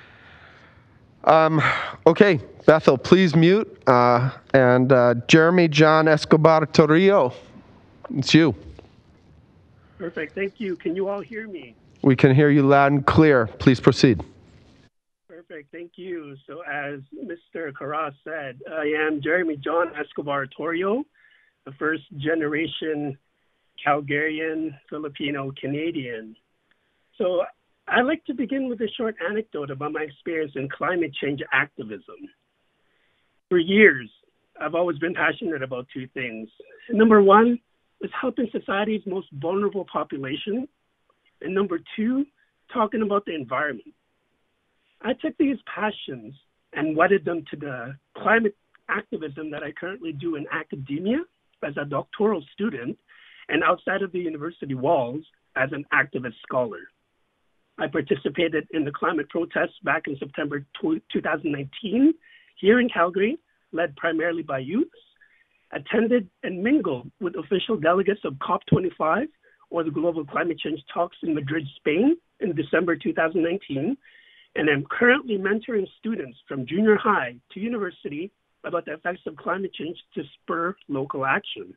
Um, okay, Bethel, please mute. Uh, and uh, Jeremy John Escobar Torrio, it's you. Perfect. Thank you. Can you all hear me? We can hear you loud and clear. Please proceed. Perfect. Thank you. So as Mister Carras said, I am Jeremy John Escobar Torrio, a first generation Calgarian Filipino Canadian. So I'd like to begin with a short anecdote about my experience in climate change activism. For years, I've always been passionate about two things. Number one is helping society's most vulnerable population. And number two, talking about the environment. I took these passions and wedded them to the climate activism that I currently do in academia as a doctoral student and outside of the university walls as an activist scholar. I participated in the climate protests back in September two thousand nineteen here in Calgary, led primarily by youths, attended and mingled with official delegates of COP twenty-five, or the Global Climate Change Talks in Madrid, Spain, in December two thousand nineteen, and I'm currently mentoring students from junior high to university about the effects of climate change to spur local action.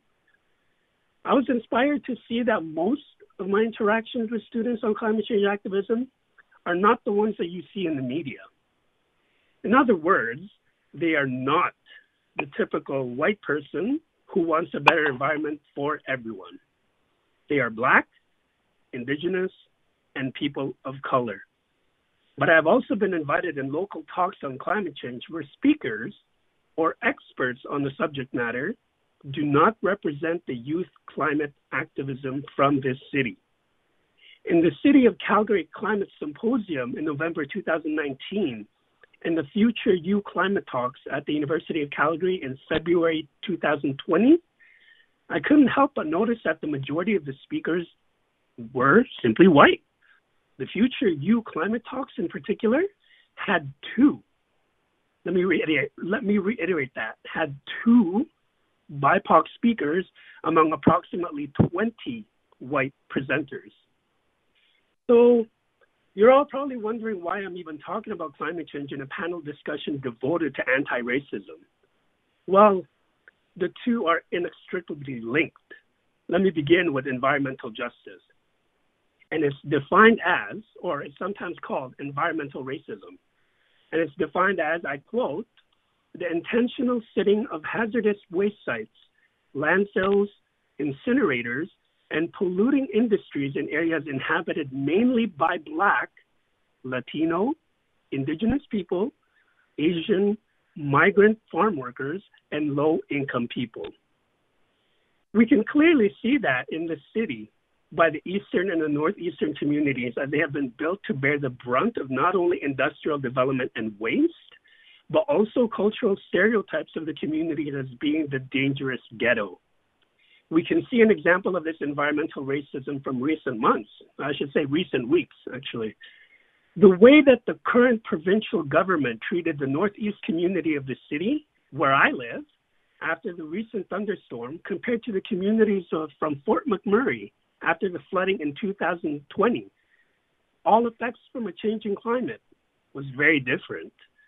I was inspired to see that most of my interactions with students on climate change activism are not the ones that you see in the media. In other words, they are not the typical white person who wants a better environment for everyone. They are Black, Indigenous, and people of color. But I've also been invited in local talks on climate change where speakers or experts on the subject matter do not represent the youth climate activism from this city. In the City of Calgary Climate Symposium in November two thousand nineteen, and the Future You Climate Talks at the University of Calgary in February two thousand twenty, I couldn't help but notice that the majority of the speakers were simply white. The Future You Climate Talks in particular had two, let me reiterate, let me reiterate that, had two B I P O C speakers among approximately twenty white presenters. So you're all probably wondering why I'm even talking about climate change in a panel discussion devoted to anti-racism. Well, the two are inextricably linked. Let me begin with environmental justice. And it's defined as, or it's sometimes called, environmental racism. And it's defined as, I quote, the intentional sitting of hazardous waste sites, landfills, incinerators, and polluting industries in areas inhabited mainly by Black, Latino, Indigenous people, Asian, migrant farm workers, and low-income people. We can clearly see that in the city by the eastern and the northeastern communities as they have been built to bear the brunt of not only industrial development and waste, but also cultural stereotypes of the community as being the dangerous ghetto. We can see an example of this environmental racism from recent months. I should say recent weeks, actually. The way that the current provincial government treated the northeast community of the city where I live after the recent thunderstorm compared to the communities of, from Fort McMurray after the flooding in two thousand twenty, all effects from a changing climate, was very different.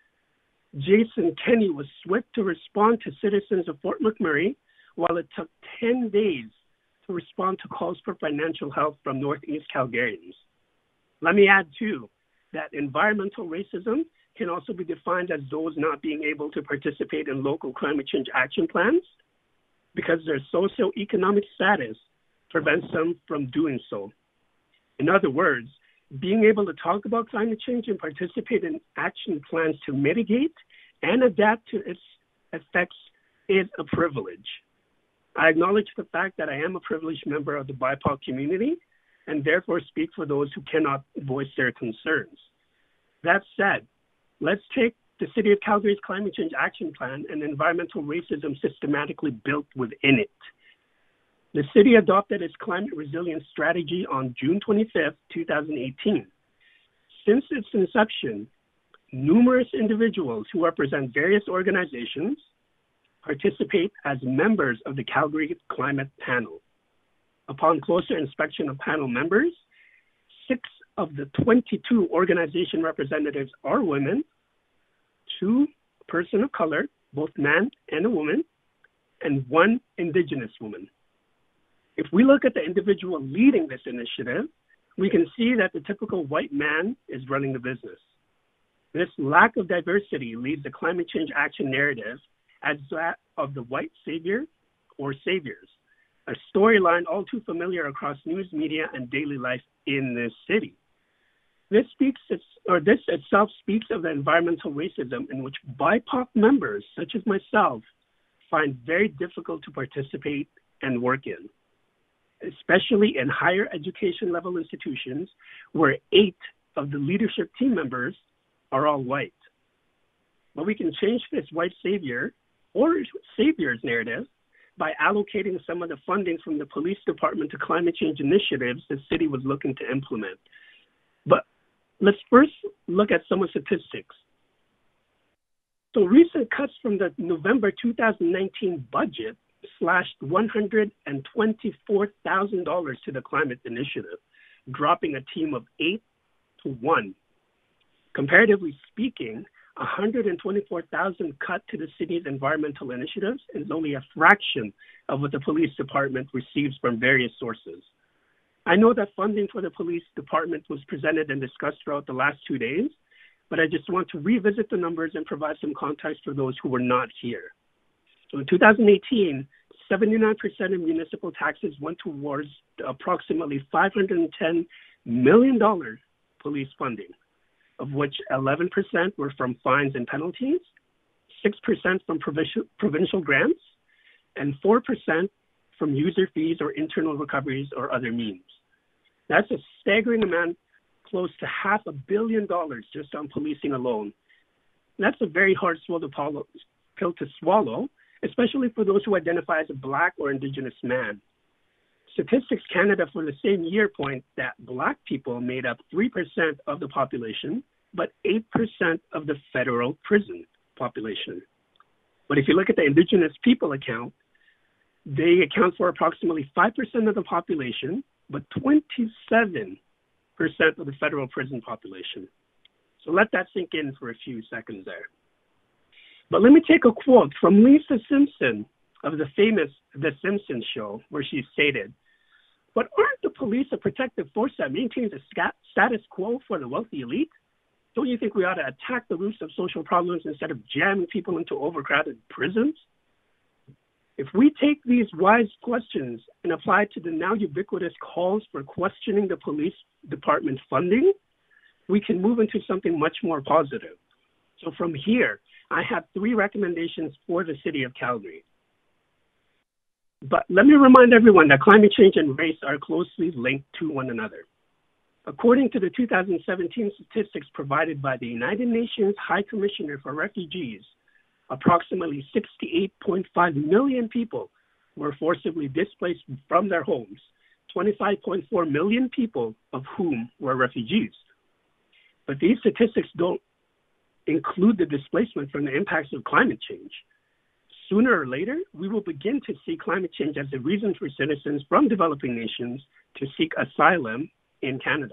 Jason Kenney was swift to respond to citizens of Fort McMurray, while it took ten days to respond to calls for financial help from Northeast Calgarians. Let me add, too, that environmental racism can also be defined as those not being able to participate in local climate change action plans because their socioeconomic status prevents them from doing so. In other words, being able to talk about climate change and participate in action plans to mitigate and adapt to its effects is a privilege. I acknowledge the fact that I am a privileged member of the B I P O C community and therefore speak for those who cannot voice their concerns. That said, let's take the City of Calgary's Climate Change Action Plan and environmental racism systematically built within it. The city adopted its climate resilience strategy on June twenty-fifth, two thousand eighteen. Since its inception, numerous individuals who represent various organizations participate as members of the Calgary Climate Panel. Upon closer inspection of panel members, six of the twenty-two organization representatives are women, two person of color, both man and a woman, and one Indigenous woman. If we look at the individual leading this initiative, we can see that the typical white man is running the business. This lack of diversity leads the climate change action narrative as that of the white savior or saviors, a storyline all too familiar across news media and daily life in this city. This speaks, or this itself speaks of the environmental racism in which B I P O C members, such as myself, find very difficult to participate and work in, especially in higher education level institutions where eight of the leadership team members are all white. But we can change this white savior or saviors narrative by allocating some of the funding from the police department to climate change initiatives the city was looking to implement. But let's first look at some of the statistics. So recent cuts from the November two thousand nineteen budget slashed one hundred twenty-four thousand dollars to the climate initiative, dropping a team of eight to one. Comparatively speaking, one hundred twenty-four thousand dollars cut to the city's environmental initiatives is only a fraction of what the police department receives from various sources. I know that funding for the police department was presented and discussed throughout the last two days, but I just want to revisit the numbers and provide some context for those who were not here. So in two thousand eighteen, seventy-nine percent of municipal taxes went towards approximately five hundred ten million dollars police funding, of which eleven percent were from fines and penalties, six percent from provincial, provincial grants, and four percent from user fees or internal recoveries or other means. That's a staggering amount, close to half a billion dollars just on policing alone. That's a very hard pill to swallow, especially for those who identify as a Black or Indigenous man. Statistics Canada for the same year point that Black people made up three percent of the population, but eight percent of the federal prison population. But if you look at the Indigenous people account, they account for approximately five percent of the population, but twenty-seven percent of the federal prison population. So let that sink in for a few seconds there. But let me take a quote from Lisa Simpson of the famous The Simpsons Show, where she stated, "But aren't the police a protective force that maintains a status quo for the wealthy elite? Don't you think we ought to attack the roots of social problems instead of jamming people into overcrowded prisons?" If we take these wise questions and apply it to the now ubiquitous calls for questioning the police department funding, we can move into something much more positive. So from here, I have three recommendations for the City of Calgary. But let me remind everyone that climate change and race are closely linked to one another. According to the two thousand seventeen statistics provided by the United Nations High Commissioner for Refugees, approximately sixty-eight point five million people were forcibly displaced from their homes, twenty-five point four million people of whom were refugees. But these statistics don't include the displacement from the impacts of climate change. Sooner or later, we will begin to see climate change as a reason for citizens from developing nations to seek asylum in Canada.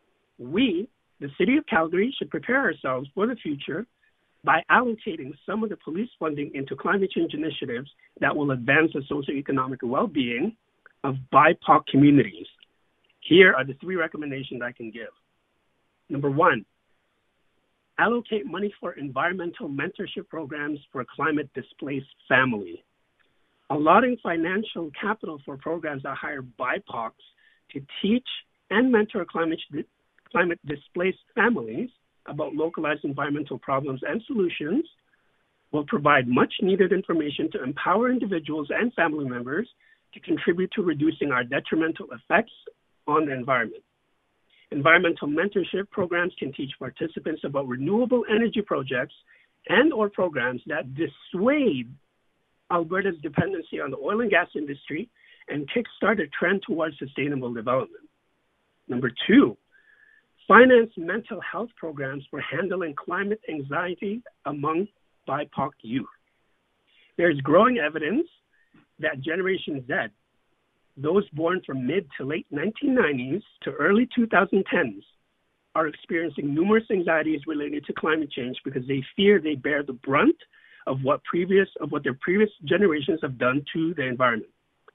We, the City of Calgary, should prepare ourselves for the future by allocating some of the police funding into climate change initiatives that will advance the socioeconomic well-being of B I P O C communities. Here are the three recommendations I can give. Number one, allocate money for environmental mentorship programs for climate-displaced families. Allotting financial capital for programs that hire B I P O Cs to teach and mentor climate, climate-displaced families about localized environmental problems and solutions will provide much-needed information to empower individuals and family members to contribute to reducing our detrimental effects on the environment. Environmental mentorship programs can teach participants about renewable energy projects and or programs that dissuade Alberta's dependency on the oil and gas industry and kickstart a trend towards sustainable development. Number two, finance mental health programs for handling climate anxiety among B I P O C youth. There is growing evidence that Generation Z, those born from mid to late nineteen nineties to early twenty tens, are experiencing numerous anxieties related to climate change because they fear they bear the brunt of what previous of what their previous generations have done to the environment.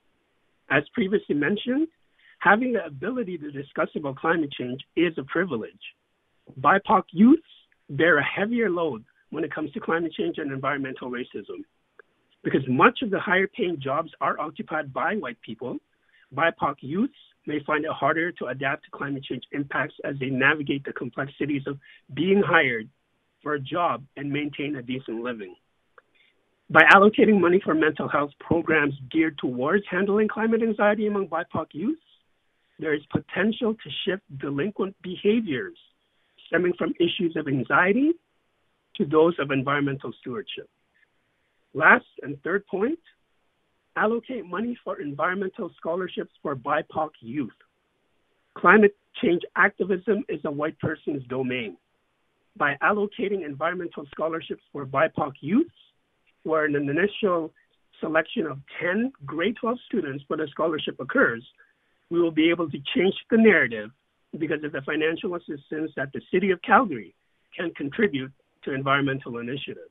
As previously mentioned, having the ability to discuss about climate change is a privilege. B I P O C youths bear a heavier load when it comes to climate change and environmental racism. Because much of the higher paying jobs are occupied by white people, B I P O C youths may find it harder to adapt to climate change impacts as they navigate the complexities of being hired for a job and maintain a decent living. By allocating money for mental health programs geared towards handling climate anxiety among B I P O C youths, there is potential to shift delinquent behaviors stemming from issues of anxiety to those of environmental stewardship. Last and third point, allocate money for environmental scholarships for B I P O C youth. Climate change activism is a white person's domain. By allocating environmental scholarships for B I P O C youths, where an initial selection of ten grade twelve students for the scholarship occurs, we will be able to change the narrative because of the financial assistance that the City of Calgary can contribute to environmental initiatives.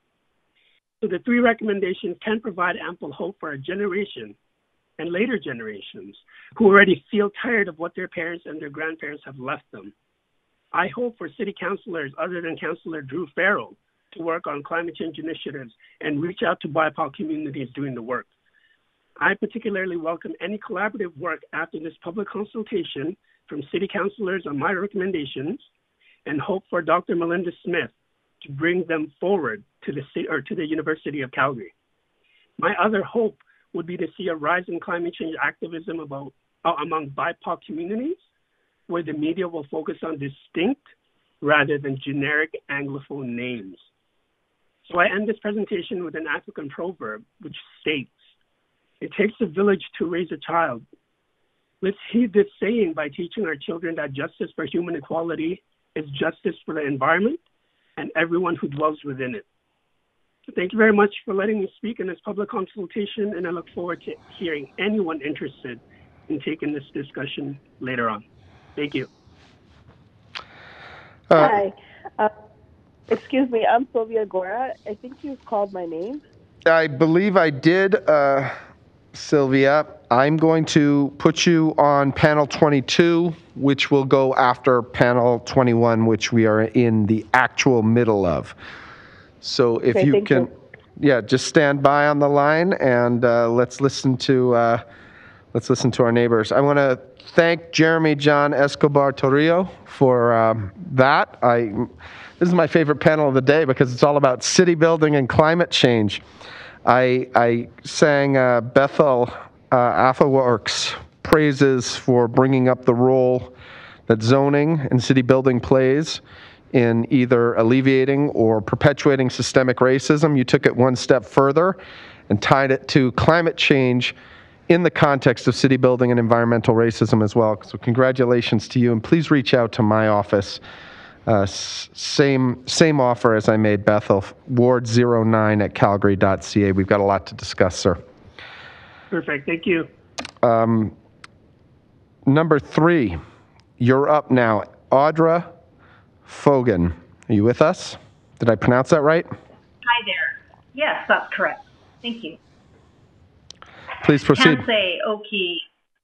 So the three recommendations can provide ample hope for a generation and later generations who already feel tired of what their parents and their grandparents have left them. I hope for city councillors other than Councillor Drew Farrell to work on climate change initiatives and reach out to B I P O C communities doing the work. I particularly welcome any collaborative work after this public consultation from city councillors on my recommendations and hope for Doctor Malinda Smith to bring them forward to the city or to the University of Calgary. My other hope would be to see a rise in climate change activism about, uh, among B I P O C communities, where the media will focus on distinct rather than generic Anglophone names. So I end this presentation with an African proverb which states, "It takes a village to raise a child." Let's heed this saying by teaching our children that justice for human equality is justice for the environment and everyone who dwells within it. So thank you very much for letting me speak in this public consultation, and I look forward to hearing anyone interested in taking this discussion later on. Thank you. Uh, Hi. Uh, excuse me, I'm Sylvia Gora. I think you called my name. I believe I did, uh, Sylvia. I'm going to put you on panel twenty-two, which will go after panel twenty-one, which we are in the actual middle of. So if Okay, you thank can, you. yeah, just stand by on the line and uh, let's listen to uh, let's listen to our neighbors. I want to thank Jeremy John Escobar Torrio for um, that. I this is my favorite panel of the day because it's all about city building and climate change. I, I sang uh, Bethel uh, Afterworks praises for bringing up the role that zoning and city building plays in either alleviating or perpetuating systemic racism. You took it one step further and tied it to climate change in the context of city building and environmental racism as well. So congratulations to you, and please reach out to my office. Uh, same same offer as I made Bethel, ward zero nine at calgary dot c a. We've got a lot to discuss, sir. Perfect. Thank you. Um, number three, you're up now. Audra Fogan. Are you with us? Did I pronounce that right? Hi there. Yes, that's correct. Thank you. Please proceed. Kansai, Oki,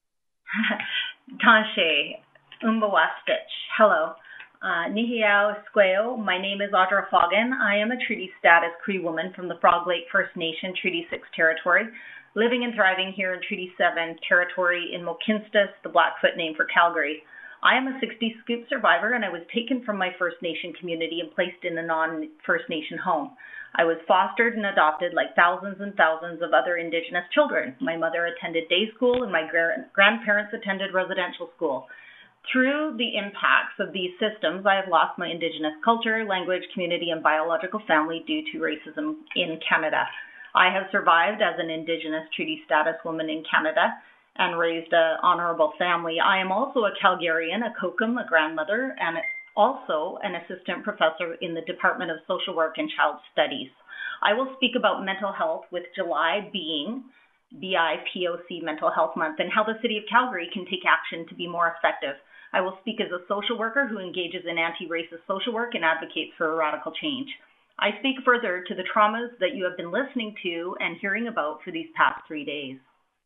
Tanshe, Umbawastich. Hello. Uh, Nihiao Squeo. My name is Audra Fogan. I am a treaty status Cree woman from the Frog Lake First Nation Treaty six territory, living and thriving here in Treaty seven territory in Mokinstas, the Blackfoot name for Calgary. I am a sixty scoop survivor, and I was taken from my First Nation community and placed in a non-First Nation home. I was fostered and adopted like thousands and thousands of other Indigenous children. My mother attended day school, and my gra- grandparents attended residential school. Through the impacts of these systems, I have lost my Indigenous culture, language, community, and biological family due to racism in Canada. I have survived as an Indigenous treaty status woman in Canada and raised an honorable family. I am also a Calgarian, a Kokum, a grandmother, and also an assistant professor in the Department of Social Work and Child Studies. I will speak about mental health, with July being B I P O C Mental Health Month, and how the City of Calgary can take action to be more effective. I will speak as a social worker who engages in anti-racist social work and advocates for a radical change. I speak further to the traumas that you have been listening to and hearing about for these past three days.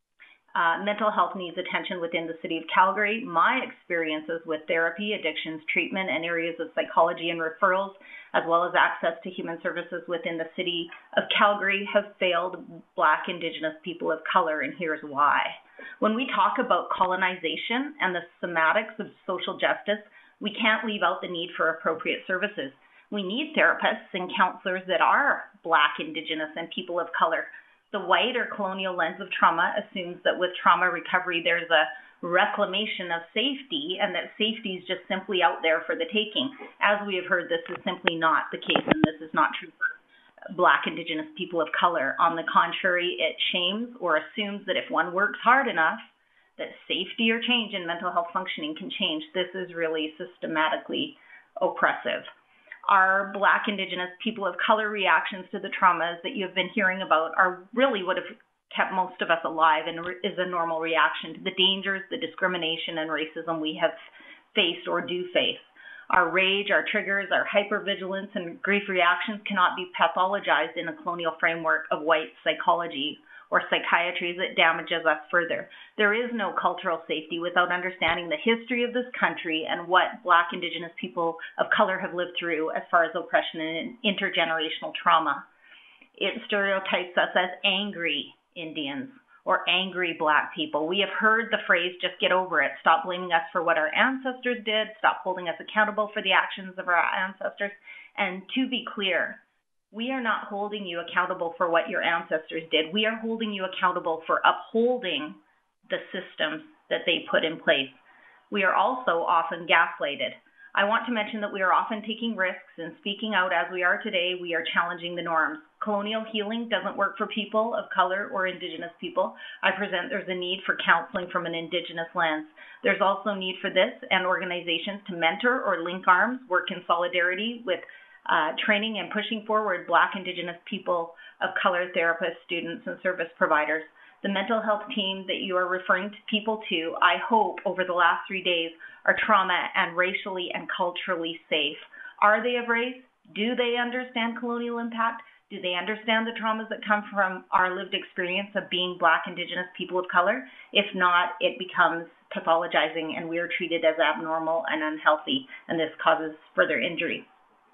Uh, mental health needs attention within the City of Calgary. My experiences with therapy, addictions, treatment, and areas of psychology and referrals, as well as access to human services within the City of Calgary, have failed Black, Indigenous people of color, and here's why. When we talk about colonization and the somatics of social justice, we can't leave out the need for appropriate services. We need therapists and counselors that are Black, Indigenous, and people of color. The white or colonial lens of trauma assumes that with trauma recovery, there's a reclamation of safety, and that safety is just simply out there for the taking. As we have heard, this is simply not the case, and this is not true for Black, Indigenous people of color. On the contrary, it shames or assumes that if one works hard enough, that safety or change in mental health functioning can change. This is really systematically oppressive. Our Black, Indigenous people of color reactions to the traumas that you have been hearing about are really what have kept most of us alive, and is a normal reaction to the dangers, the discrimination, and racism we have faced or do face. Our rage, our triggers, our hypervigilance, and grief reactions cannot be pathologized in a colonial framework of white psychology or psychiatry that damages us further. There is no cultural safety without understanding the history of this country and what Black, Indigenous people of color have lived through as far as oppression and intergenerational trauma. It stereotypes us as angry Indians or angry Black people. We have heard the phrase, just get over it. Stop blaming us for what our ancestors did. Stop holding us accountable for the actions of our ancestors. And to be clear, we are not holding you accountable for what your ancestors did. We are holding you accountable for upholding the systems that they put in place. We are also often gaslighted. I want to mention that we are often taking risks and speaking out as we are today. We are challenging the norms. Colonial healing doesn't work for people of color or Indigenous people. I present there's a need for counseling from an Indigenous lens. There's also need for this and organizations to mentor or link arms, work in solidarity with uh, training and pushing forward Black, Indigenous people of color therapists, students, and service providers. The mental health team that you are referring to people to, I hope over the last three days, are trauma and racially and culturally safe. Are they of race? Do they understand colonial impact? Do they understand the traumas that come from our lived experience of being Black, Indigenous people of color? If not, it becomes pathologizing and we are treated as abnormal and unhealthy, and this causes further injury.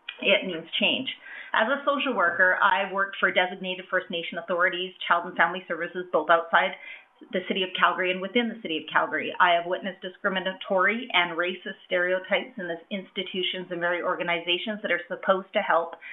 It needs change. As a social worker, I've worked for designated First Nation authorities, child and family services, both outside the City of Calgary and within the City of Calgary. I have witnessed discriminatory and racist stereotypes in the institutions and very organizations that are supposed to help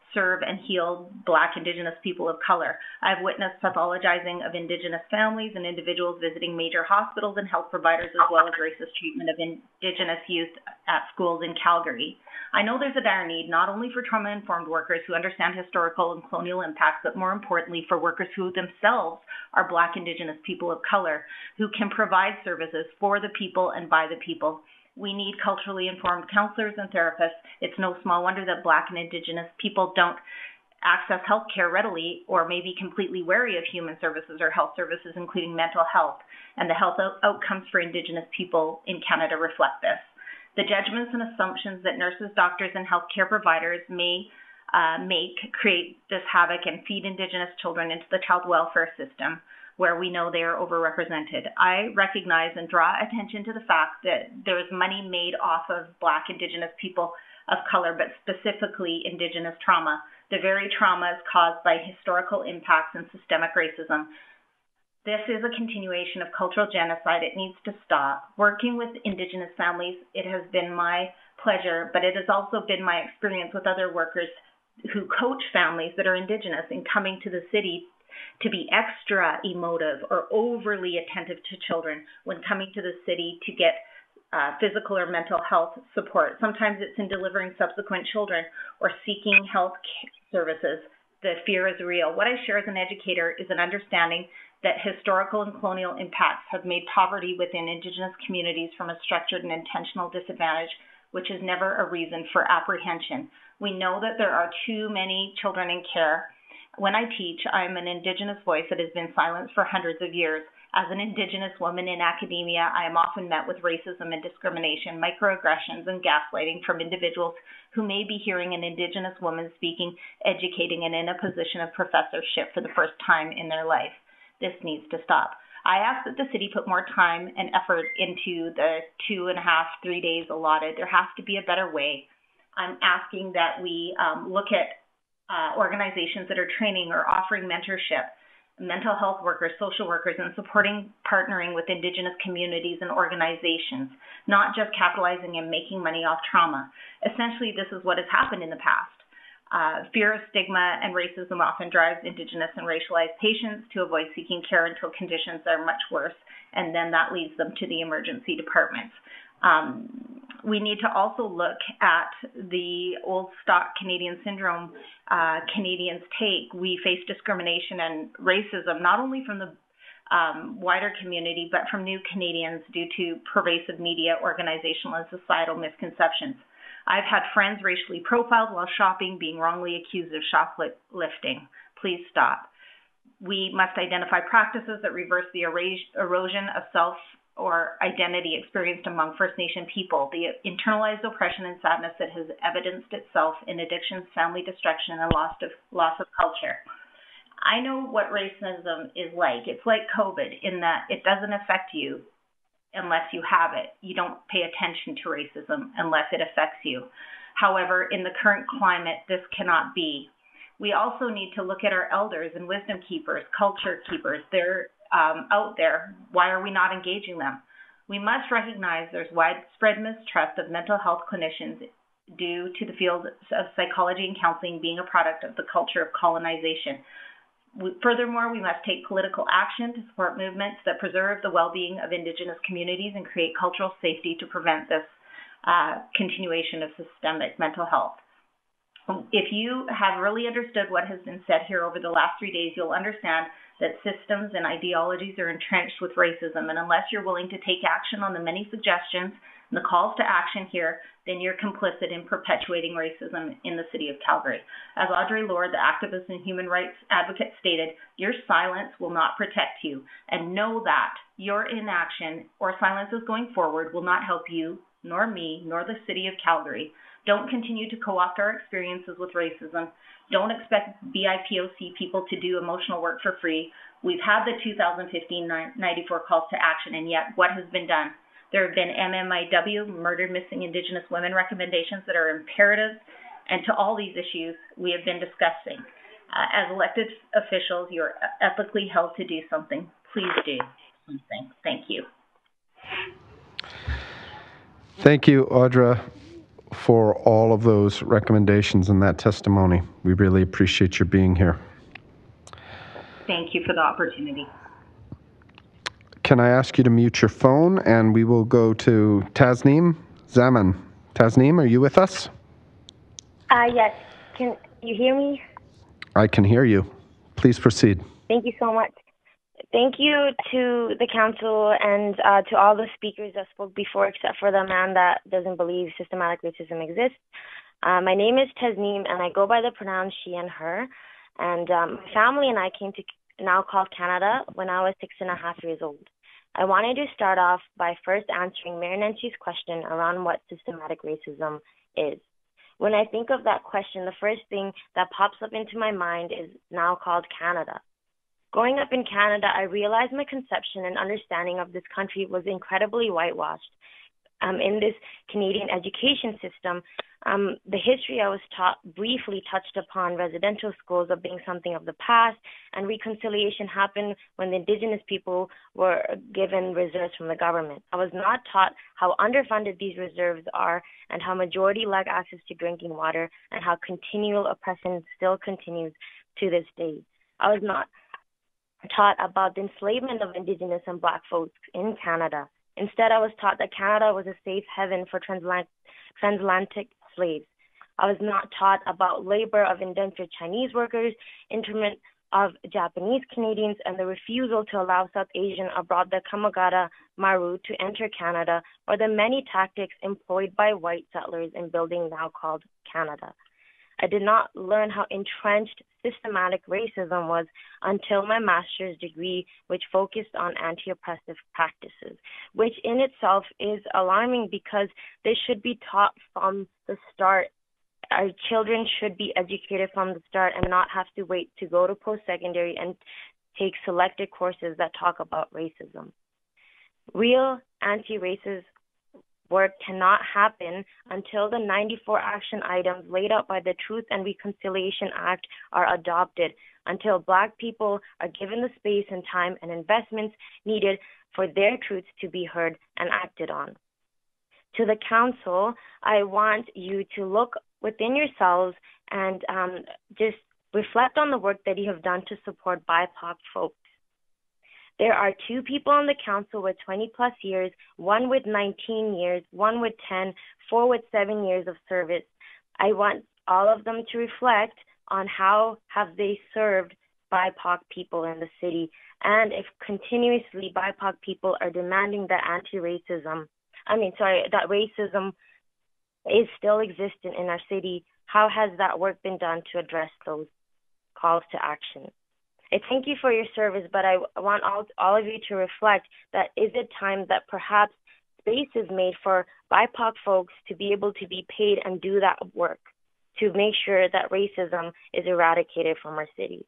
serve and heal Black, Indigenous people of color. I've witnessed pathologizing of Indigenous families and individuals visiting major hospitals and health providers, as well as racist treatment of Indigenous youth at schools in Calgary. I know there's a dire need not only for trauma-informed workers who understand historical and colonial impacts, but more importantly for workers who themselves are Black, Indigenous people of color, who can provide services for the people and by the people. We need culturally informed counselors and therapists. It's no small wonder that Black and Indigenous people don't access health care readily or may be completely wary of human services or health services, including mental health. And the health out- outcomes for Indigenous people in Canada reflect this. The judgments and assumptions that nurses, doctors, and healthcare providers may uh, make create this havoc and feed Indigenous children into the child welfare system, where we know they are overrepresented. I recognize and draw attention to the fact that there is money made off of Black, Indigenous people of color, but specifically Indigenous trauma, the very traumas caused by historical impacts and systemic racism. This is a continuation of cultural genocide. It needs to stop. Working with Indigenous families, it has been my pleasure, but it has also been my experience with other workers who coach families that are Indigenous in coming to the city to be extra emotive or overly attentive to children when coming to the city to get uh, physical or mental health support. Sometimes it's in delivering subsequent children or seeking health services. The fear is real. What I share as an educator is an understanding that historical and colonial impacts have made poverty within Indigenous communities from a structured and intentional disadvantage, which is never a reason for apprehension. We know that there are too many children in care. When I teach, I'm an Indigenous voice that has been silenced for hundreds of years. As an Indigenous woman in academia, I am often met with racism and discrimination, microaggressions, and gaslighting from individuals who may be hearing an Indigenous woman speaking, educating, and in a position of professorship for the first time in their life. This needs to stop. I ask that the city put more time and effort into the two and a half, three days allotted. There has to be a better way. I'm asking that we um, look at Uh, organizations that are training or offering mentorship, mental health workers, social workers, and supporting partnering with Indigenous communities and organizations, not just capitalizing and making money off trauma. Essentially, this is what has happened in the past. Uh, fear of stigma and racism often drives Indigenous and racialized patients to avoid seeking care until conditions are much worse, and then that leads them to the emergency departments. Um, we need to also look at the old stock Canadian syndrome uh, Canadians take. We face discrimination and racism not only from the um, wider community, but from new Canadians due to pervasive media, organizational, and societal misconceptions. I've had friends racially profiled while shopping, being wrongly accused of shoplifting. Please stop. We must identify practices that reverse the erosion of self or identity experienced among First Nation people, the internalized oppression and sadness that has evidenced itself in addictions, family destruction, and loss of, loss of culture. I know what racism is like. It's like COVID in that it doesn't affect you unless you have it. You don't pay attention to racism unless it affects you. However, in the current climate, this cannot be. We also need to look at our elders and wisdom keepers, culture keepers. They're Um, out there. Why are we not engaging them? We must recognize there's widespread mistrust of mental health clinicians due to the field of psychology and counseling being a product of the culture of colonization. We, furthermore, we must take political action to support movements that preserve the well-being of Indigenous communities and create cultural safety to prevent this uh, continuation of systemic mental health. If you have really understood what has been said here over the last three days, you'll understand that systems and ideologies are entrenched with racism, and unless you're willing to take action on the many suggestions and the calls to action here, then you're complicit in perpetuating racism in the city of Calgary. As Audre Lorde, the activist and human rights advocate, stated, your silence will not protect you, and know that your inaction or silences going forward will not help you, nor me, nor the city of Calgary. Don't continue to co-opt our experiences with racism. Don't expect B I P O C people to do emotional work for free. We've had the two thousand fifteen ninety-four calls to action, and yet what has been done? There have been M M I W, murdered missing Indigenous women recommendations that are imperative, and to all these issues we have been discussing. Uh, as elected officials, you're ethically held to do something. Please do something. Thank you. Thank you, Audra, for all of those recommendations and that testimony. We really appreciate your being here. Thank you for the opportunity. Can I ask you to mute your phone, and we will go to Tasneem Zaman. Tasneem, are you with us? Uh, yes. Can you hear me? I can hear you. Please proceed. Thank you so much. Thank you to the council and uh, to all the speakers that spoke before, except for the man that doesn't believe systematic racism exists. Uh, my name is Tasneem, and I go by the pronouns she and her. And um, my family and I came to now called Canada when I was six and a half years old. I wanted to start off by first answering Mayor Nancy's question around what systematic racism is. When I think of that question, the first thing that pops up into my mind is now called Canada. Growing up in Canada, I realized my conception and understanding of this country was incredibly whitewashed. Um, in this Canadian education system, um, the history I was taught briefly touched upon residential schools of being something of the past, and reconciliation happened when the Indigenous people were given reserves from the government. I was not taught how underfunded these reserves are and how majority lack access to drinking water and how continual oppression still continues to this day. I was not taught about the enslavement of Indigenous and Black folks in Canada. Instead, I was taught that Canada was a safe haven for transatlantic, transatlantic slaves. I was not taught about labor of indentured Chinese workers, internment of Japanese Canadians, and the refusal to allow South Asian abroad the Kamagata Maru to enter Canada, or the many tactics employed by white settlers in building now called Canada. I did not learn how entrenched systematic racism was until my master's degree, which focused on anti-oppressive practices, which in itself is alarming because this should be taught from the start. Our children should be educated from the start and not have to wait to go to post-secondary and take selected courses that talk about racism. Real anti-racist work cannot happen until the ninety-four action items laid out by the Truth and Reconciliation Act are adopted, until Black people are given the space and time and investments needed for their truths to be heard and acted on. To the Council, I want you to look within yourselves and um, just reflect on the work that you have done to support B I P O C folks. There are two people on the council with twenty plus years, one with nineteen years, one with ten, four with seven years of service. I want all of them to reflect on how have they served B I P O C people in the city, and if continuously B I P O C people are demanding that anti-racism, I mean, sorry, that racism is still existent in our city, how has that work been done to address those calls to action? I thank you for your service, but I want all, all of you to reflect that is it time that perhaps space is made for B I P O C folks to be able to be paid and do that work to make sure that racism is eradicated from our city.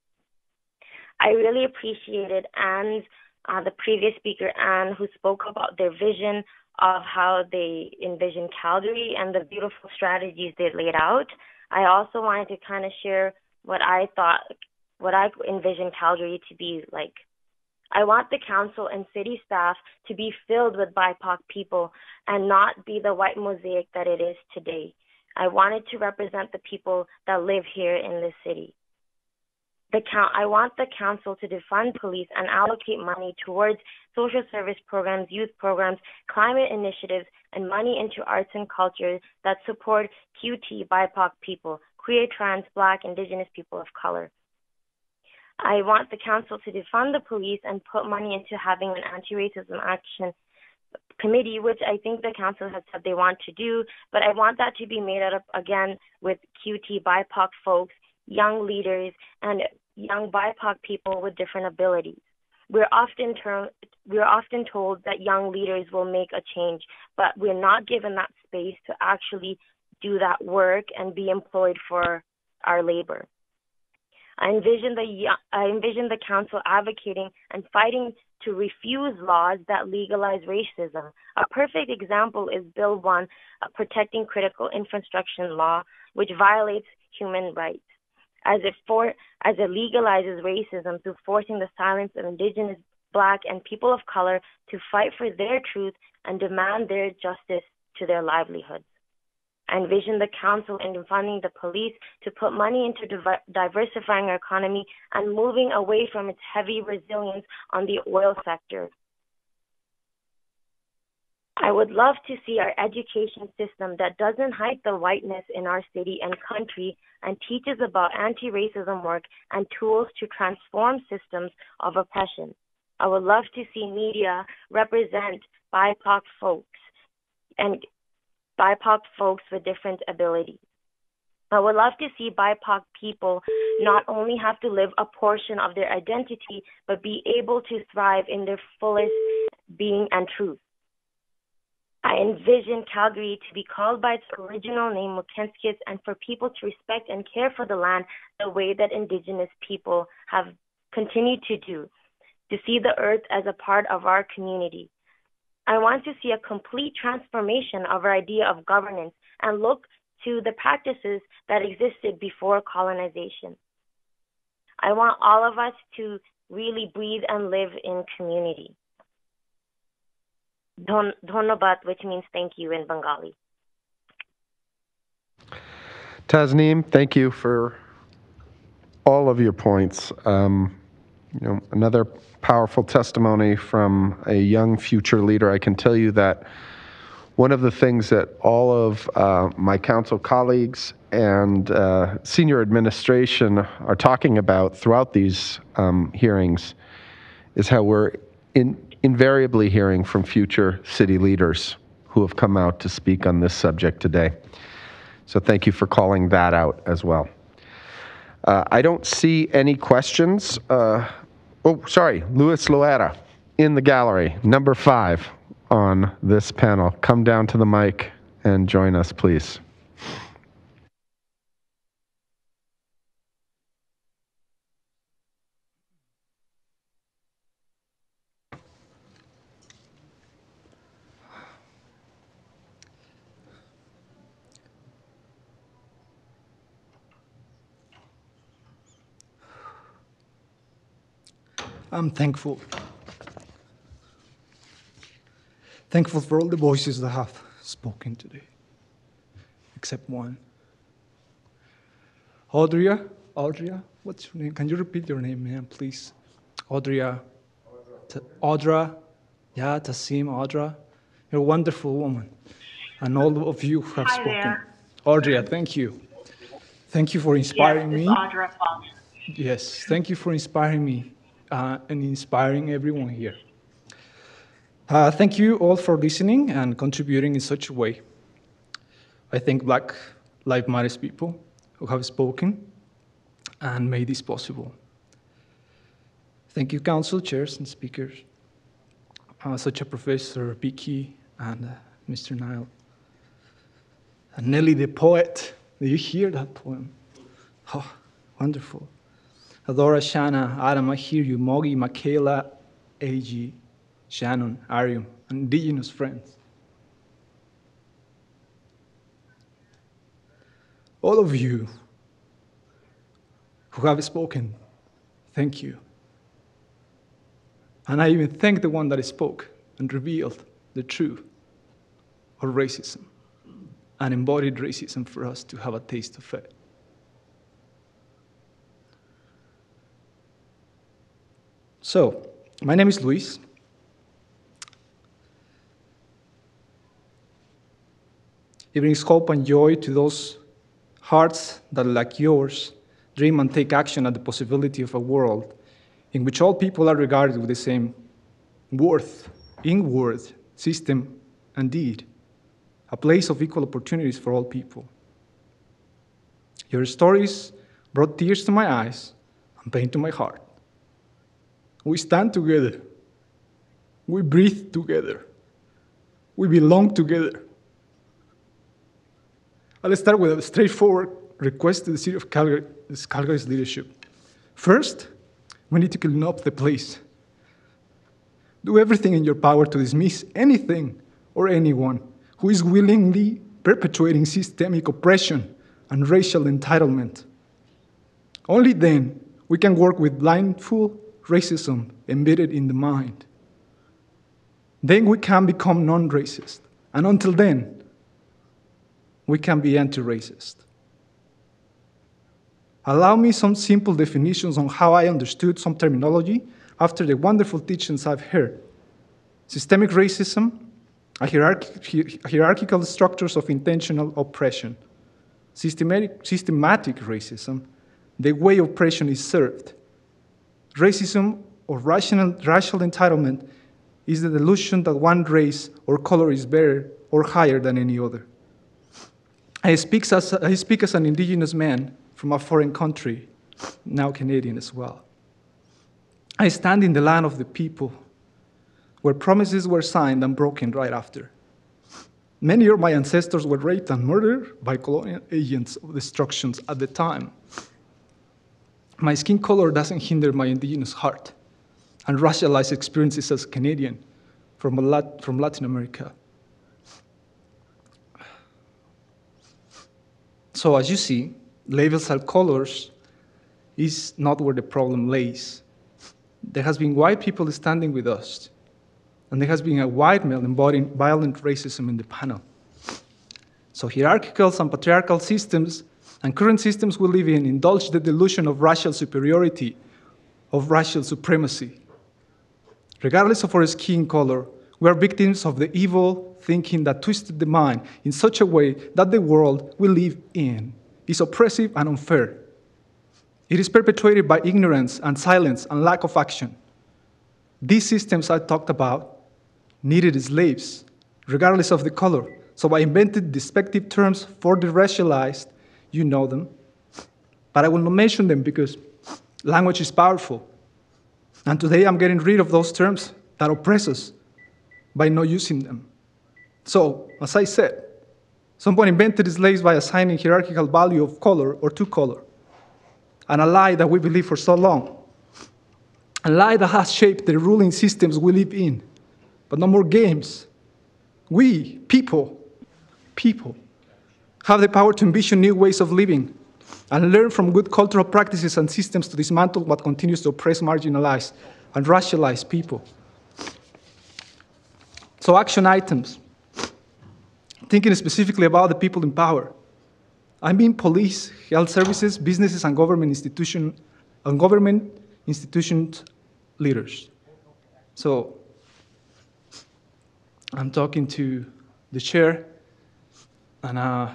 I really appreciated Anne's, uh, the previous speaker, Anne, who spoke about their vision of how they envision Calgary and the beautiful strategies they laid out. I also wanted to kind of share what I thought what I envision Calgary to be like. I want the council and city staff to be filled with B I P O C people and not be the white mosaic that it is today. I wanted to represent the people that live here in this city. The count, I want the council to defund police and allocate money towards social service programs, youth programs, climate initiatives, and money into arts and culture that support Q T, B I P O C people, queer, trans, Black, Indigenous people of color. I want the council to defund the police and put money into having an anti-racism action committee, which I think the council has said they want to do, but I want that to be made up again with Q T, B I P O C folks, young leaders, and young B I P O C people with different abilities. We're often ter- we're often told that young leaders will make a change, but we're not given that space to actually do that work and be employed for our labor. I envision the I envision the council advocating and fighting to refuse laws that legalize racism. A perfect example is Bill one, a Protecting Critical Infrastructure Law, which violates human rights, as it for as it legalizes racism through forcing the silence of Indigenous, Black, and people of color to fight for their truth and demand their justice to their livelihoods. I envision the council in funding the police to put money into diver- diversifying our economy and moving away from its heavy resilience on the oil sector. I would love to see our education system that doesn't hide the whiteness in our city and country and teaches about anti-racism work and tools to transform systems of oppression. I would love to see media represent B I P O C folks and B I P O C folks with different abilities. I would love to see B I P O C people not only have to live a portion of their identity, but be able to thrive in their fullest being and truth. I envision Calgary to be called by its original name, Mukenskis, and for people to respect and care for the land the way that Indigenous people have continued to do, to see the earth as a part of our community. I want to see a complete transformation of our idea of governance and look to the practices that existed before colonization. I want all of us to really breathe and live in community. Dhon, Dhonobad, which means thank you in Bengali. Tasneem, thank you for all of your points. Um, you know, another powerful testimony from a young future leader. I can tell you that one of the things that all of uh, my council colleagues and uh, senior administration are talking about throughout these um, hearings is how we're in, invariably hearing from future city leaders who have come out to speak on this subject today. So thank you for calling that out as well. Uh, I don't see any questions. Uh, oh, sorry, Luis Loera in the gallery, number five on this panel. Come down to the mic and join us, please. I'm thankful. Thankful for all the voices that have spoken today, except one. Audria, Audria, what's your name? Can you repeat your name, ma'am, please? Audria, T- Audra, yeah, Tassim, Audra. You're a wonderful woman, and all of you have Hi spoken. there. Audria, thank you. Thank you for inspiring yes, me. It's Audra Fox. Yes, thank you for inspiring me uh, and inspiring everyone here. Uh, thank you all for listening and contributing in such a way. I thank Black Lives Matter people who have spoken and made this possible. Thank you, council chairs and speakers, uh, such as Professor Vicky and uh, Mister Nile. And Nelly the poet. Did you hear that poem? Oh, wonderful. Adora, Shanna, Adam, I hear you. Mogi, Michaela, A G, Shannon, Arium, and Indigenous friends. All of you who have spoken, thank you. And I even thank the one that spoke and revealed the truth of racism and embodied racism for us to have a taste of it. So, my name is Luis. It brings hope and joy to those hearts that, like yours, dream and take action at the possibility of a world in which all people are regarded with the same worth, in word, system, and deed, a place of equal opportunities for all people. Your stories brought tears to my eyes and pain to my heart. We stand together. We breathe together. We belong together. I'll start with a straightforward request to the City of Calgary, Calgary's leadership. First, we need to clean up the place. Do everything in your power to dismiss anything or anyone who is willingly perpetuating systemic oppression and racial entitlement. Only then we can work with blindfold racism embedded in the mind. Then we can become non-racist. And until then, we can be anti-racist. Allow me some simple definitions on how I understood some terminology after the wonderful teachings I've heard. Systemic racism, a hierarchy, hierarchical structures of intentional oppression. Systematic, systematic racism, the way oppression is served. Racism or rational, racial entitlement is the delusion that one race or color is better or higher than any other. I speak as, I speak as an Indigenous man from a foreign country, now Canadian as well. I stand in the land of the people, where promises were signed and broken right after. Many of my ancestors were raped and murdered by colonial agents of destruction at the time. My skin color doesn't hinder my Indigenous heart and racialized experiences as Canadian from, Lat from Latin America. So as you see, labels and colors is not where the problem lays. There has been white people standing with us, and there has been a white male embodying violent racism in the panel. So hierarchical and patriarchal systems and current systems we live in indulge the delusion of racial superiority, of racial supremacy. Regardless of our skin color, we are victims of the evil thinking that twisted the mind in such a way that the world we live in is oppressive and unfair. It is perpetuated by ignorance and silence and lack of action. These systems I talked about needed slaves, regardless of the color. So I invented despective terms for the racialized. You know them. But I will not mention them because language is powerful. And today I'm getting rid of those terms that oppress us by not using them. So, as I said, someone invented slaves by assigning hierarchical value of color or to color. And a lie that we believe for so long. A lie that has shaped the ruling systems we live in. But no more games. We, people, people, have the power to envision new ways of living and learn from good cultural practices and systems to dismantle what continues to oppress, marginalize, and racialize people. So action items. Thinking specifically about the people in power. I mean police, health services, businesses, and government institution, and government institutions leaders. So I'm talking to the chair, and uh,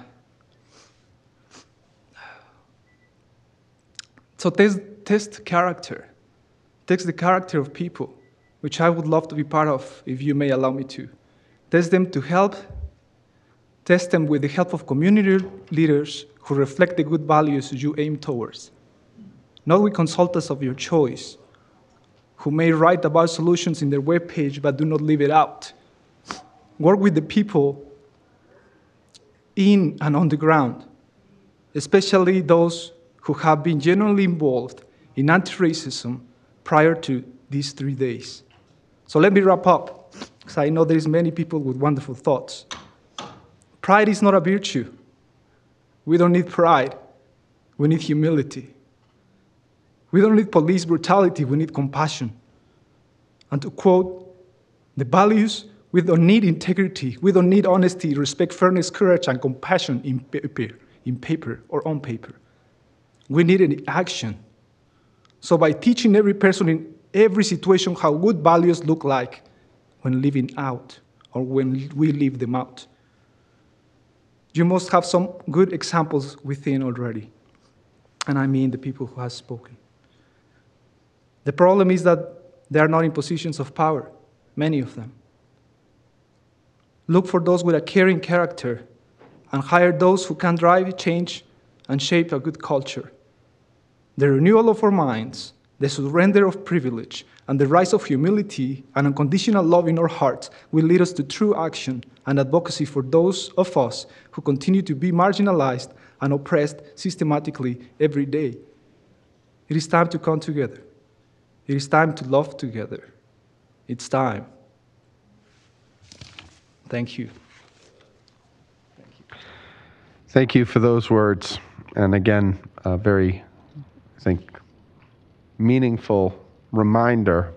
so test, test character, test the character of people, which I would love to be part of, if you may allow me to. Test them to help, test them with the help of community leaders who reflect the good values you aim towards. Not with consultants of your choice, who may write about solutions in their webpage but do not leave it out. Work with the people in and on the ground, especially those who have been genuinely involved in anti-racism prior to these three days. So let me wrap up, because I know there's many people with wonderful thoughts. Pride is not a virtue. We don't need pride. We need humility. We don't need police brutality. We need compassion. And to quote the values, we don't need integrity. We don't need honesty, respect, fairness, courage, and compassion in paper, in paper or on paper. We need an action. So by teaching every person in every situation how good values look like when living out or when we live them out, you must have some good examples within already. And I mean the people who have spoken. The problem is that they are not in positions of power, many of them. Look for those with a caring character and hire those who can drive change and shape a good culture. The renewal of our minds, the surrender of privilege, and the rise of humility and unconditional love in our hearts will lead us to true action and advocacy for those of us who continue to be marginalized and oppressed systematically every day. It is time to come together. It is time to love together. It's time. Thank you. Thank you. Thank you for those words. And again, a very, I think, meaningful reminder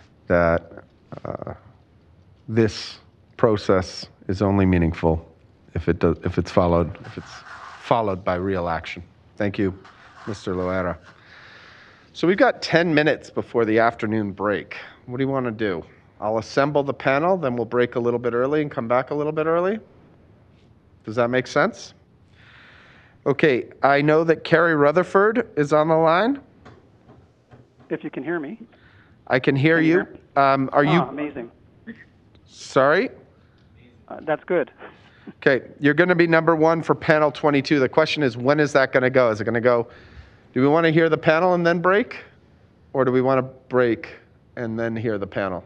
that uh, this process is only meaningful if if it does, if it's followed, if it's followed by real action. Thank you, Mister Loera. So we've got ten minutes before the afternoon break. What do you want to do? I'll assemble the panel, then we'll break a little bit early and come back a little bit early. Does that make sense? Okay, I know that Carrie Rutherford is on the line. If you can hear me. I can hear Can you. you hear? Um, are you? Oh, amazing. Sorry? Uh, that's good. Okay, you're going to be number one for panel twenty-two. The question is, when is that going to go? Is it going to go, do we want to hear the panel and then break? Or do we want to break and then hear the panel?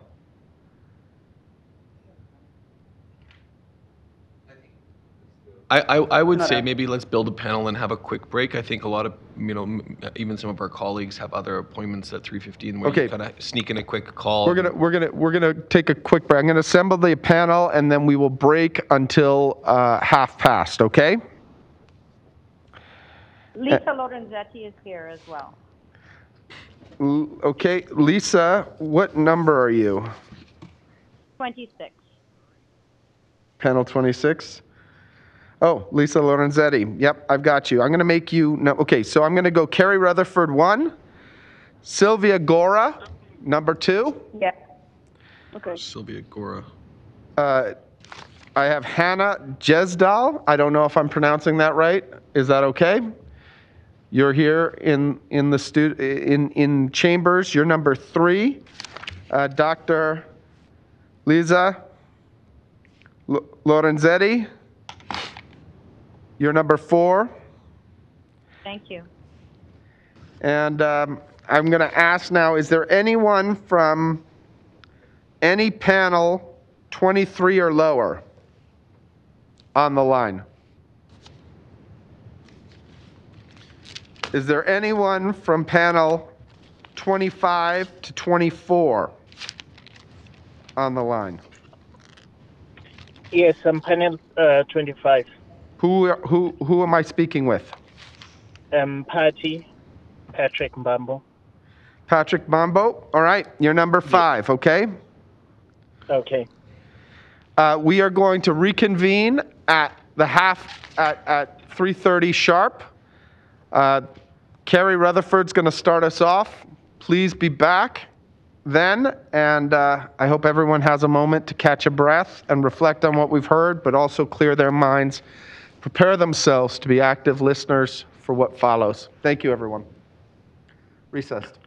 I, I, I would say maybe let's build a panel and have a quick break. I think a lot of, you know, m- even some of our colleagues have other appointments at three fifteen where Okay. you kind of sneak in a quick call. We're gonna we're gonna we're gonna take a quick break. I'm gonna assemble the panel and then we will break until uh, half past. Okay. Lisa Lorenzetti is here as well. L- Okay, Lisa, what number are you? twenty-six. Panel twenty-six. Oh, Lisa Lorenzetti. Yep, I've got you. I'm going to make you. No, okay, so I'm going to go Carrie Rutherford one, Sylvia Gora number two. Yeah. Okay. Sylvia Gora. Uh, I have Hannah Jesdal. I don't know if I'm pronouncing that right. Is that okay? You're here in in the stu- in in chambers. You're number three. Uh, Doctor Lisa L- Lorenzetti. You're number four. Thank you. And um, I'm going to ask now, is there anyone from any panel twenty-three or lower on the line? Is there anyone from panel twenty-five to twenty-four on the line? Yes, I'm panel uh, twenty-five. Who, who, who am I speaking with? Um, Party, Patrick Mbambo. Patrick Bombo. All right, you're number five, okay? Okay. Uh, we are going to reconvene at the half, at, at three thirty sharp. Uh, Carrie Rutherford's going to start us off. Please be back then, and uh, I hope everyone has a moment to catch a breath and reflect on what we've heard, but also clear their minds, prepare themselves to be active listeners for what follows. Thank you, everyone. Recessed.